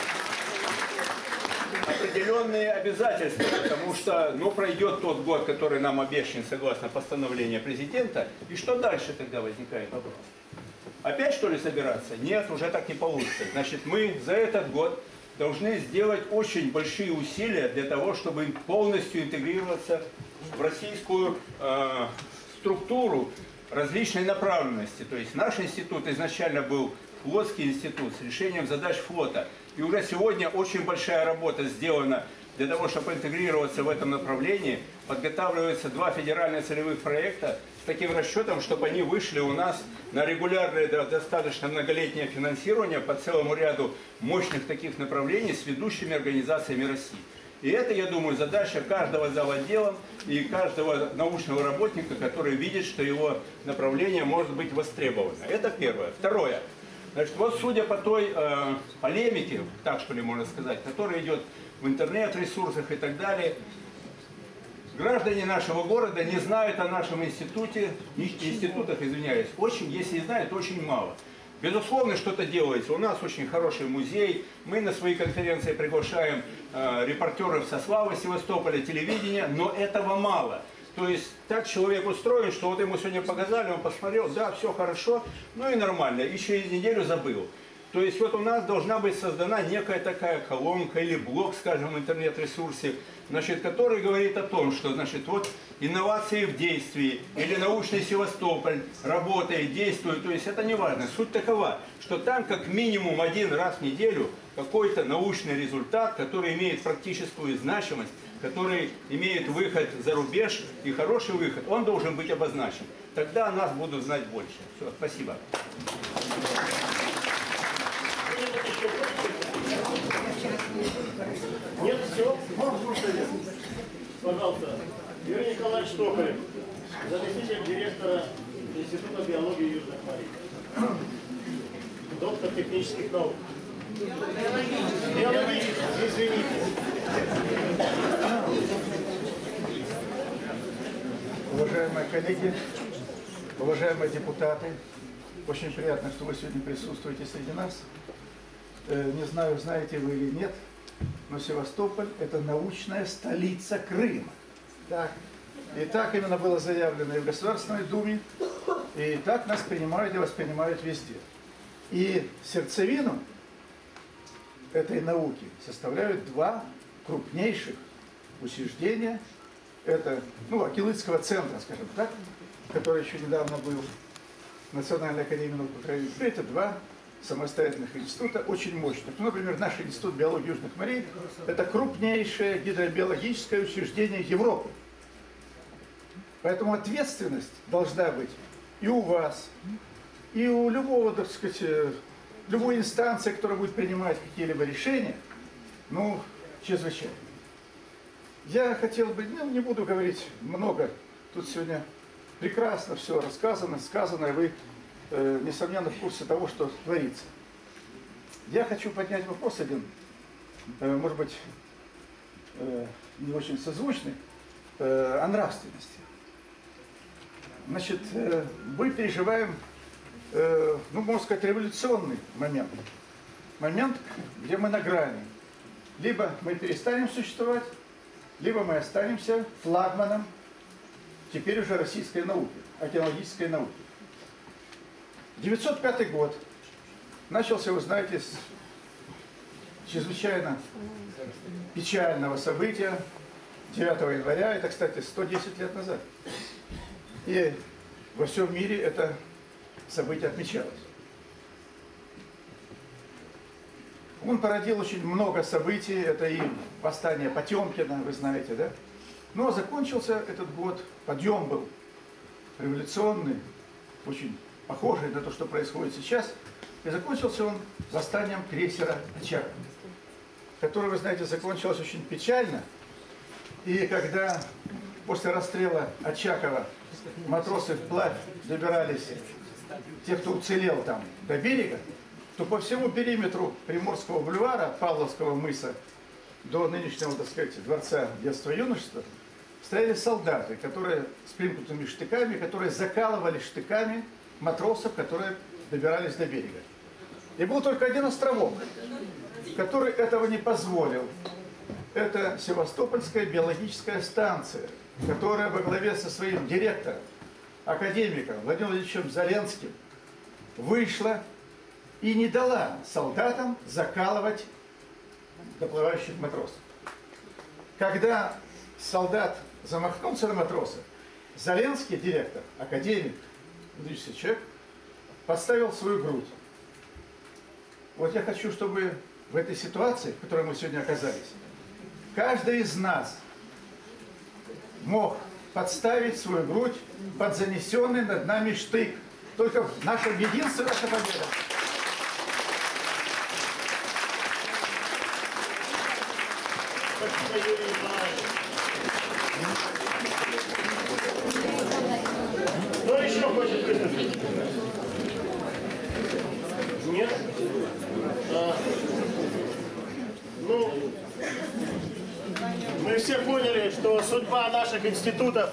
определенные обязательства, потому что, ну, пройдет тот год, который нам обещан согласно постановлению президента, и что дальше тогда возникает вопрос? Опять, что ли, собираться? Нет, уже так не получится. Значит, мы за этот год должны сделать очень большие усилия для того, чтобы полностью интегрироваться в российскую э, структуру различной направленности. То есть наш институт изначально был флотский институт с решением задач флота. И уже сегодня очень большая работа сделана для того, чтобы интегрироваться в этом направлении. Подготавливаются два федеральных целевых проекта с таким расчетом, чтобы они вышли у нас на регулярное, достаточно многолетнее финансирование по целому ряду мощных таких направлений с ведущими организациями России. И это, я думаю, задача каждого зала отдела и каждого научного работника, который видит, что его направление может быть востребовано. Это первое. Второе. Значит, вот судя по той э, полемике, так что ли можно сказать, которая идет в интернет-ресурсах и так далее, граждане нашего города не знают о нашем институте, институтах, извиняюсь, очень, если и знают, очень мало. Безусловно, что-то делается. У нас очень хороший музей. Мы на свои конференции приглашаем э, репортеров со славы Севастополя, телевидения, но этого мало. То есть так человек устроен, что вот ему сегодня показали, он посмотрел, да, все хорошо, ну и нормально, и через неделю забыл. То есть вот у нас должна быть создана некая такая колонка или блок, скажем, в интернет-ресурсе, значит, который говорит о том, что, значит, вот инновации в действии или научный Севастополь работает, действует, то есть это не важно. Суть такова, что там как минимум один раз в неделю какой-то научный результат, который имеет практическую значимость, который имеет выход за рубеж и хороший выход, он должен быть обозначен. Тогда нас будут знать больше. Все, спасибо. Нет, все? Пожалуйста, Юрий Николаевич Токарев, заместитель директора Института биологии Южных морей, доктор технических наук. Биологических, извините. Уважаемые коллеги, уважаемые депутаты, очень приятно, что вы сегодня присутствуете среди нас. Не знаю, знаете вы или нет, но Севастополь – это научная столица Крыма. Так. И так именно было заявлено и в Государственной Думе, и так нас принимают и воспринимают везде. И сердцевину этой науки составляют два крупнейших учреждения. Это, ну, Акилытского центра, скажем так, который еще недавно был в Национальной академии наук Украины. Это два самостоятельных института, очень мощных. Ну, например, наш Институт биологии Южных морей – это крупнейшее гидробиологическое учреждение Европы. Поэтому ответственность должна быть и у вас, и у любого, так сказать, любой инстанции, которая будет принимать какие-либо решения, ну, чрезвычайно. Я хотел бы, ну, не буду говорить много, тут сегодня прекрасно все рассказано, сказано, и вы, э, несомненно, в курсе того, что творится. Я хочу поднять вопрос один, э, может быть, э, не очень созвучный, э, о нравственности. Значит, э, мы переживаем, э, ну, можно сказать, революционный момент. Момент, где мы на грани. Либо мы перестанем существовать, либо мы останемся флагманом теперь уже российской науки, океанологической науки. девятьсот пятый год начался, вы знаете, с чрезвычайно печального события девятого января, это, кстати, сто десять лет назад. И во всем мире это событие отмечалось. Он породил очень много событий, это и восстание Потемкина, вы знаете, да? Но закончился этот год, подъем был революционный, очень похожий на то, что происходит сейчас, и закончился он восстанием крейсера «Очаков», который, вы знаете, закончилось очень печально, и когда после расстрела Очакова матросы вплавь добирались, те, кто уцелел там, до берега, то по всему периметру Приморского бульвара, Павловского мыса, до нынешнего, так сказать, дворца детства и юношества, стояли солдаты, которые с примкнутыми штыками, которые закалывали штыками матросов, которые добирались до берега. И был только один островок, который этого не позволил. Это Севастопольская биологическая станция, которая во главе со своим директором, академиком Владимиром Владимировичем Заленским, вышла и не дала солдатам закалывать доплывающих матросов. Когда солдат замахнулся на матроса, Заленский, директор, академик, выдающийся человек, подставил свою грудь. Вот я хочу, чтобы в этой ситуации, в которой мы сегодня оказались, каждый из нас мог подставить свою грудь под занесенный над нами штык. Только в нашем единстве наша победа. Спасибо, Юрий Николаевич. Кто еще хочет выступить? Нет? А, ну, мы все поняли, что судьба наших институтов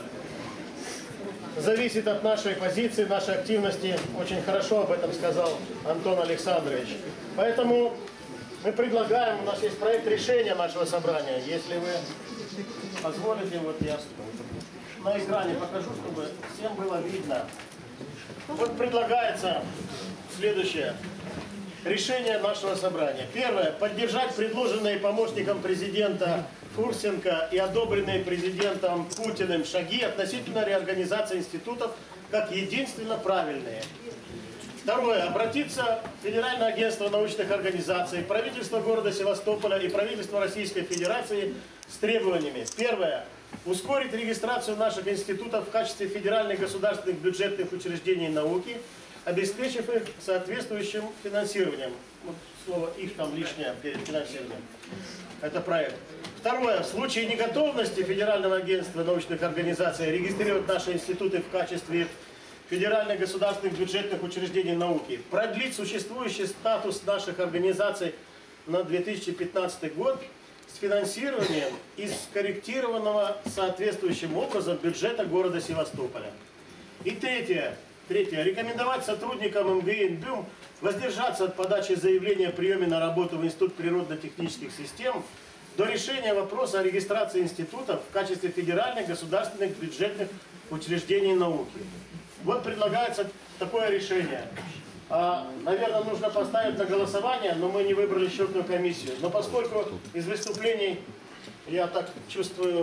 зависит от нашей позиции, нашей активности. Очень хорошо об этом сказал Антон Александрович. Поэтому мы предлагаем, у нас есть проект решения нашего собрания. Если вы позволите, вот я на экране покажу, чтобы всем было видно. Вот предлагается следующее. Решение нашего собрания. Первое. Поддержать предложенные помощником президента Фурсенко и одобренные президентом Путиным шаги относительно реорганизации институтов как единственно правильные. Второе. Обратиться в Федеральное агентство научных организаций, правительство города Севастополя и правительство Российской Федерации с требованиями. Первое. Ускорить регистрацию наших институтов в качестве федеральных государственных бюджетных учреждений науки, обеспечив их соответствующим финансированием. Вот слово «их» там лишнее перед финансированием. Это проект. Второе. В случае неготовности Федерального агентства научных организаций регистрировать наши институты в качестве федеральных государственных бюджетных учреждений науки, продлить существующий статус наших организаций на две тысячи пятнадцатый год с финансированием из скорректированного соответствующим образом бюджета города Севастополя. И третье. Третье. Рекомендовать сотрудникам эм гэ и эн бэ ю эм воздержаться от подачи заявления о приеме на работу в Институт природно-технических систем до решения вопроса о регистрации институтов в качестве федеральных государственных бюджетных учреждений науки. Вот предлагается такое решение. А, наверное, нужно поставить на голосование, но мы не выбрали счетную комиссию. Но поскольку из выступлений, я так чувствую,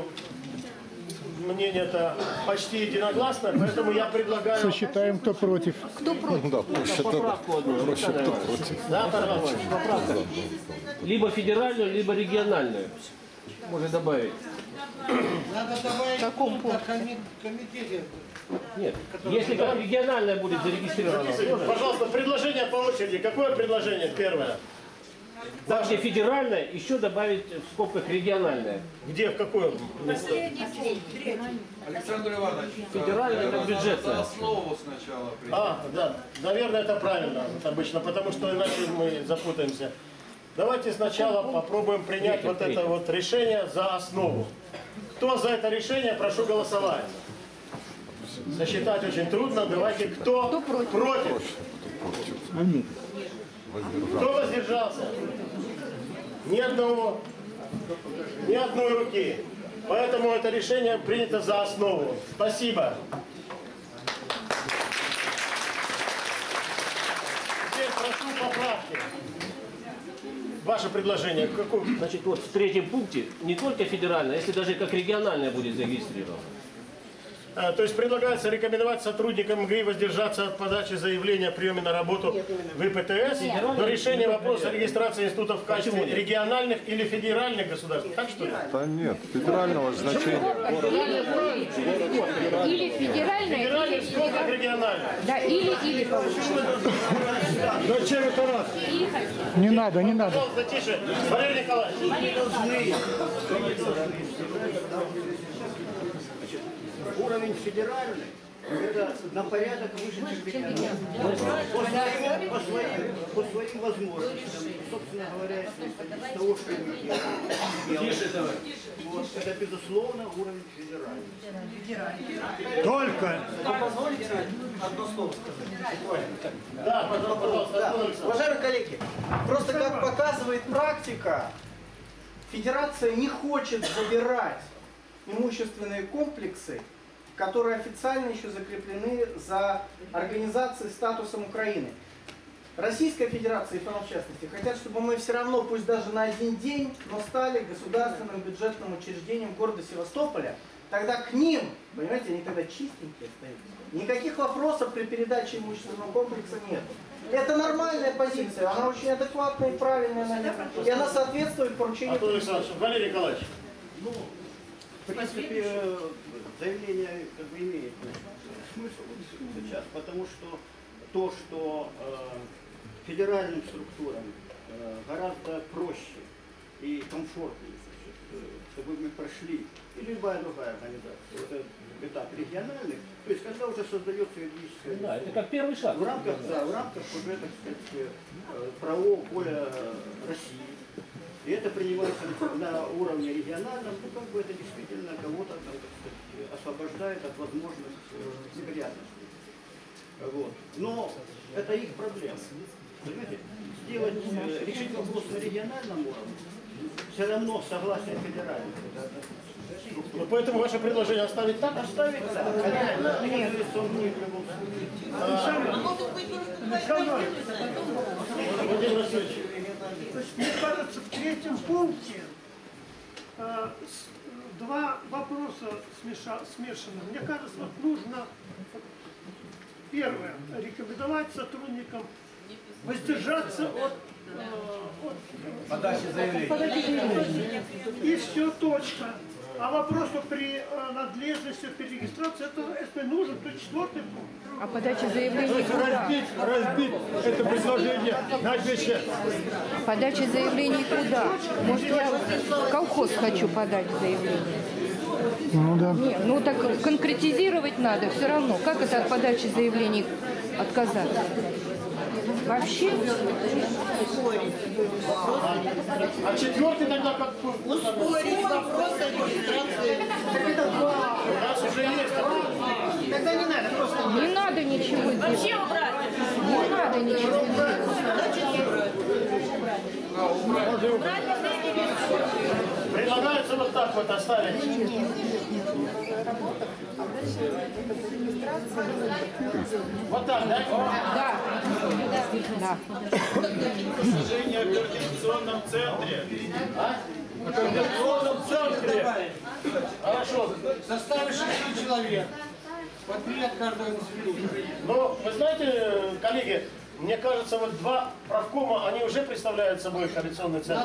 мнение-то почти единогласно, поэтому я предлагаю... Сосчитаем, кто против. Кто против? Да, проще, Поправку одну. проще, кто против. Да, пожалуйста, поправка. Либо федеральную, либо региональную. Можно добавить. Надо добавить Каком на комитете. Нет, если как региональная будет зарегистрирована. Пожалуйста, предложение по очереди. Какое предложение? Первое. Там, где федеральная, еще добавить в скобках региональная. Где, в какое место? Александр Иванович, Федеральная это бюджетная. за основу сначала. А, да, наверное, это правильно обычно, потому что иначе мы запутаемся. Давайте сначала попробуем принять вот это вот решение за основу. Кто за это решение, прошу голосовать. Засчитать очень трудно. Давайте, кто, кто против? против? Кто воздержался? Ни одного, ни одной руки. Поэтому это решение принято за основу. Спасибо. Теперь прошу поправки. Ваше предложение. Какое? Значит, вот в третьем пункте не только федеральная, если даже как региональная будет зарегистрирована. А, то есть предлагается рекомендовать сотрудникам эм гэ и воздержаться от подачи заявления о приеме на работу в и пэ тэ эс до решения вопроса регистрации институтов в качестве региональных или федеральных государств. Так что ли? Да нет, федерального значения. Или федеральная, Федеральный или в скобках региональных. Да, или-или получится. Зачем это раз? Не надо, не надо. Пожалуйста, тише. Валерий Николаевич. Уровень федеральный – это на порядок выше, чем региональный. По своим, по своим, по своим возможностям, собственно говоря, из того, что мы делаем, вот, это, безусловно, уровень федеральный. Только. Позвольте одно слово сказать. Да, пожалуйста. Да. Уважаемые коллеги, просто как показывает практика, федерация не хочет забирать имущественные комплексы, которые официально еще закреплены за организацией статусом Украины. Российская Федерация, и ФНО в частности, хотят, чтобы мы все равно, пусть даже на один день, но стали государственным бюджетным учреждением города Севастополя, тогда к ним, понимаете, они тогда чистенькие остаются. Никаких вопросов при передаче имущественного комплекса нет. Это нормальная позиция, она очень адекватная и правильная, наверное, и она соответствует поручению. Антон Александрович, Валерий Николаевич. Ну, в принципе, заявление как бы имеет смысл сейчас, потому что то, что э, федеральным структурам э, гораздо проще и комфортнее, значит, чтобы мы прошли, и любая другая организация, вот этот этап региональный, то есть когда уже создается юридическое лицо. Да, это как первый шаг. В рамках, да, в рамках уже, так сказать, правового поля России. И это принимается на уровне региональном, ну как бы это действительно кого-то, так сказать, освобождает от возможных неприятностей. Вот. Но это их проблема. Понимаете? Сделать, решить вопрос на региональном уровне, все равно согласие федерального. Ну, поэтому ваше предложение оставить так? Оставить так. Конечно, нет. Владимир Васильевич. То есть, мне кажется, в третьем пункте э, с, два вопроса смеша, смешаны. Мне кажется, вот нужно, первое, рекомендовать сотрудникам воздержаться от, э, от подачи заявления. И все, точка. А вопрос при э, надлежности перерегистрации, это, если нужен, то четвертый пункт. А подача заявления куда? Разбить, разбить это предложение на две части. Подача заявлений куда? Может, я в колхоз хочу подать заявление? Ну да. Нет, ну так конкретизировать надо все равно. Как это от подачи заявлений отказаться? Вообще? А четвертый тогда как? Ускорить вопрос о регистрации. У нас уже есть такой. Тогда не надо просто. Не надо ничего делать. Вообще убрать. Не надо ничего делать. Предлагается вот так вот оставить. Вот так, да? Да. Да. Движение в координационном центре. А? В координационном центре. Хорошо. Составишь шесть человек. По три от каждого института. Ну, вы знаете, коллеги, мне кажется, вот два правкома, они уже представляют собой коалиционный центр.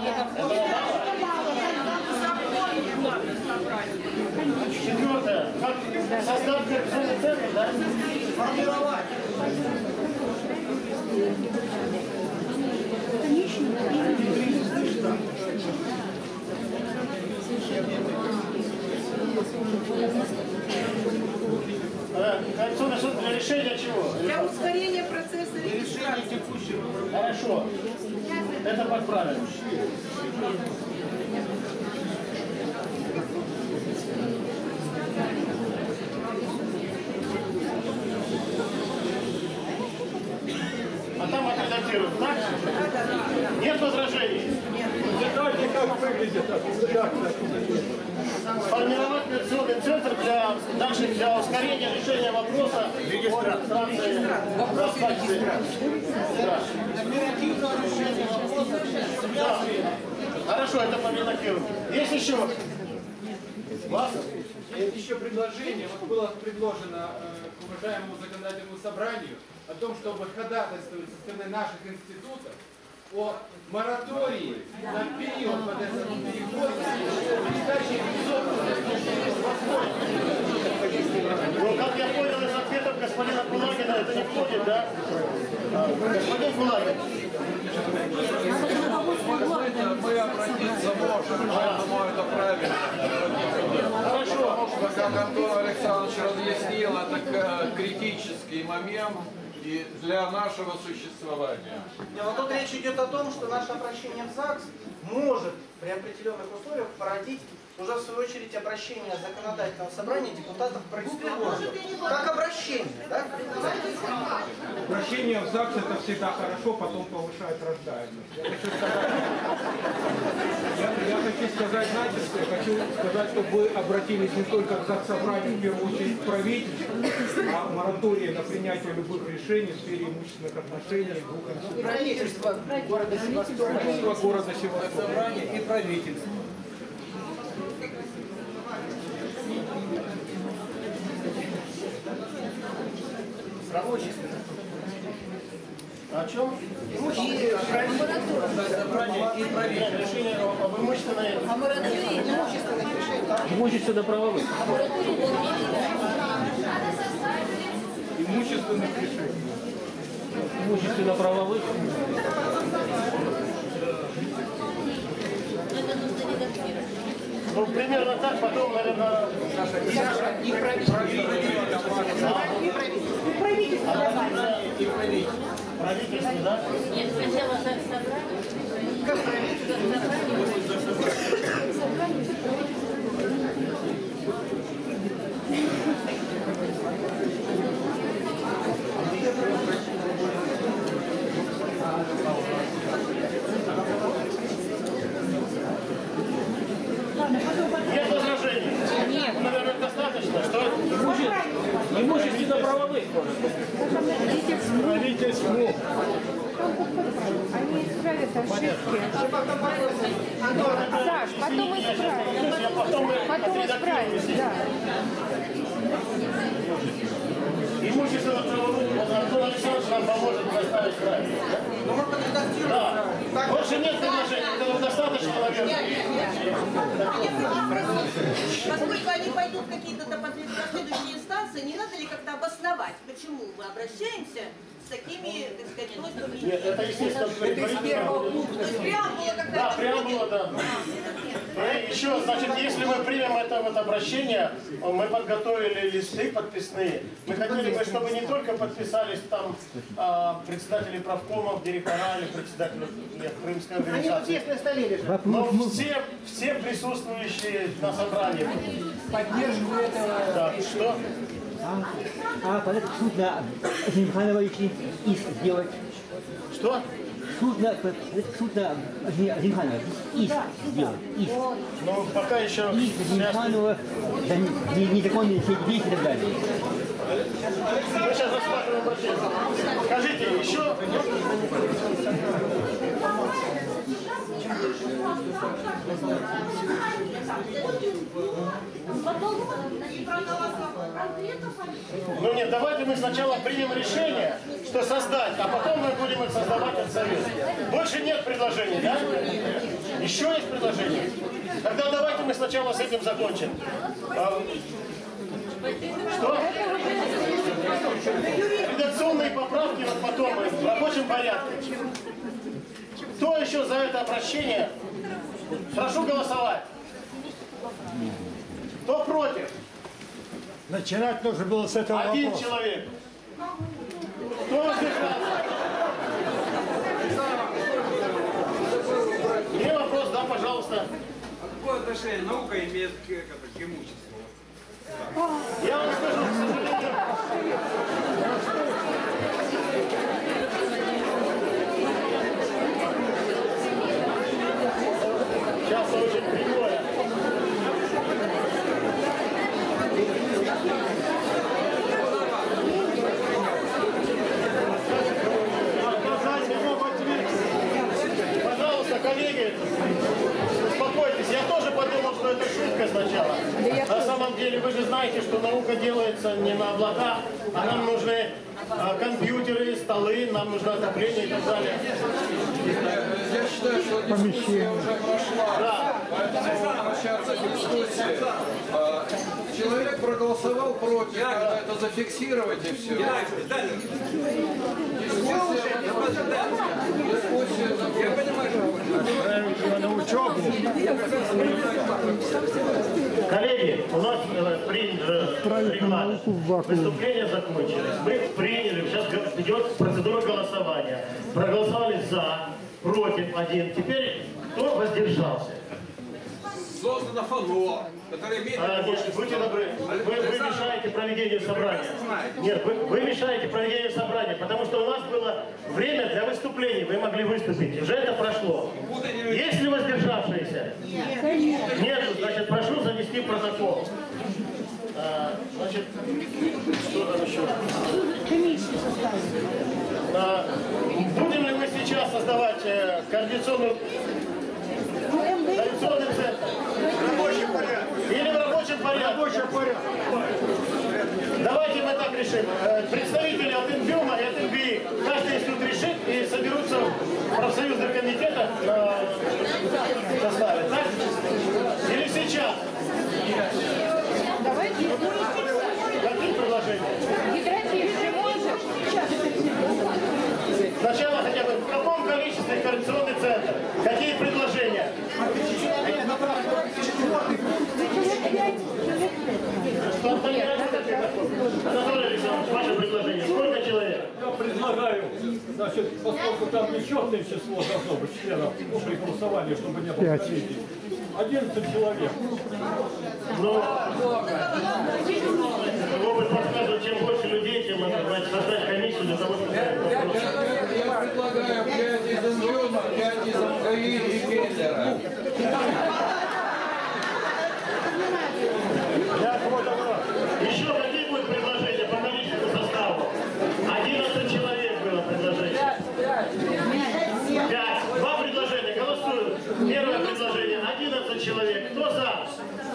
Четвертое. Как создать коалиционный центр, да? Формировать. Коалиционный суд для решения чего? Для ускорения процесса регистрации. Хорошо. Это подправим. А там отредактируют, так? Нет возражений? Знаете, как выглядит это? Сформировать координационный центр для, дальше для ускорения решения вопроса регистрации. Вопрос регистрации. Да. Оперативного решения вопроса. Да. Хорошо, это поредактируем. Есть еще? Вас? Есть еще предложение. Вот было предложено э, к уважаемому законодательному собранию о том, чтобы ходатайствовать со стороны наших институтов о моратории на период вот этого перехода передачи Ну, как я понял из ответов господина Кулагина, это не входит, да? Господин Кулагин. Мы обратиться можем, я думаю, это правильно. Хорошо. Потому что, как Антон Александрович разъяснил, это критический момент и для нашего существования. Но вот тут речь идет о том, что наше обращение в ЗАГС может при определенных условиях породить уже в свою очередь обращение законодательного собрания депутатов правительства города. Как обращение, да? Обращение в ЗАГС это всегда хорошо, потом повышает рождаемость. Я хочу сказать, я, я хочу сказать, знаете, что я хочу сказать, чтобы вы обратились не только к ЗАГС-собранию, в первую очередь к правительству, а моратории на принятие любых решений в сфере имущественных отношений двух институтов. правительство города Севастополя. Правительство города Севастополя. Собрание и правительство. Имущественное. О чем? Имущественное. И правительство. Решение об имущественной... Имущественных решений. Имущественно-правовых. Имущественных решений. Имущественно-правовых. Ну, примерно так, потом, наверное... И правительство. И правительство. И правительство. И правительство. Правительство, да? Нет, сначала собрание. Как правительство? Нет возражений? Нет. Наверное, достаточно, что... Имущественно-правовых. Правительство. Они исправят ошибки. Саш, потом исправят. Потом исправят, да. Имущественно-правовых Антон Александрович нам поможет поставить правильно. Да? Да. Больше нет предложений. Этого достаточно, наверное. Поскольку они пойдут в какие-то последующие инстанции, не надо ли как-то обосновать, почему мы обращаемся с такими, так сказать, просьбами? Нет, это естественно. Это из первого пункта. То есть преамбула какая-то. Да, преамбула, да. И еще, значит, если мы примем это вот обращение, мы подготовили листы подписные. Мы хотели бы, чтобы не только подписались там а, председатели правкомов, директора или председатели нет, крымской организации. Они вот здесь на столе лежат. Но все, все присутствующие на собрании поддерживают этого. Да, что? А, а под этот суд на Азимхановича иск сделать. Что? Суд на, суд на Азимханова иск сделать. Иск. Ну, пока еще... Иск Азимханова за незаконные действия и так далее. Мы сейчас рассматриваем обращение. Скажите, еще... Ну нет, давайте мы сначала примем решение, что создать, а потом мы будем их создавать от совета. Больше нет предложений, да? Еще есть предложения? Тогда давайте мы сначала с этим закончим. Что? Редакционные поправки вот потом в рабочем порядке. Кто еще за это обращение? Прошу голосовать. Кто против? Начинать нужно было с этого Один вопроса. человек. Кто воздержался? Мне вопрос, да, пожалуйста. Какое отношение наука имеет к, к, к имуществу? Я вам скажу, к сожалению. Сейчас очень прикольно. Пожалуйста, коллеги, успокойтесь. Я тоже подумал, что это шутка сначала. На самом деле, вы же знаете, что наука делается не на облаках, а нам нужны а, компьютеры, столы, нам нужно отопление и так далее. Я считаю, что дискуссия уже прошла. Да. Поэтому начаться дискуссии. Человек проголосовал против, надо это зафиксировать и все. Я понимаю, что на учебу. Коллеги, у нас э, принято регламент. Выступления закончились. Мы приняли, сейчас идет процедура голосования. Проголосовали за, против один. Теперь кто воздержался? создано ФАНО, которое имеет... А, нет, будьте добры, вы, вы мешаете проведению собрания. Нет, вы, вы мешаете проведению собрания, потому что у нас было время для выступлений, вы могли выступить. Уже это прошло. Есть ли воздержавшиеся? Нет. Нет, значит, прошу занести в протокол. А, значит, что там еще? А, будем ли мы сейчас создавать э, координационную... Координационный центр? В рабочем порядке. Или в рабочем порядке? В рабочем порядке. Давайте мы так решим. Представители от там нечетное число должно быть членов ну, при голосовании, чтобы не было Пять. коллизий. одиннадцать человек. Но опыт подсказывает, чем больше людей, тем надо создать комиссию для того, чтобы... Я предлагаю пять из Энгюма, пять из МГИ и Гейзера. Еще какие будут предложения по количеству составу? одиннадцать человек было предложение. Пять. Два предложения. Голосуют. Первое предложение. одиннадцать человек. Кто за?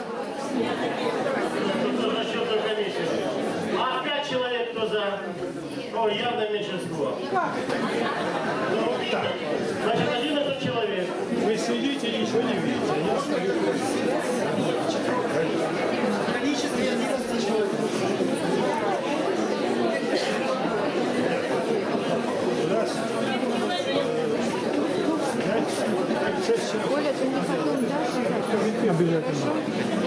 Кто за счетную комиссию? А пять человек кто за? О, явное меньшинство. Ну, значит, одиннадцать человек. Вы сидите и ничего не видите. Я стою. В количестве одиннадцати человек. Раз. Пять. Шесть человек. Оля, ты мне потом дашь? Обязательно.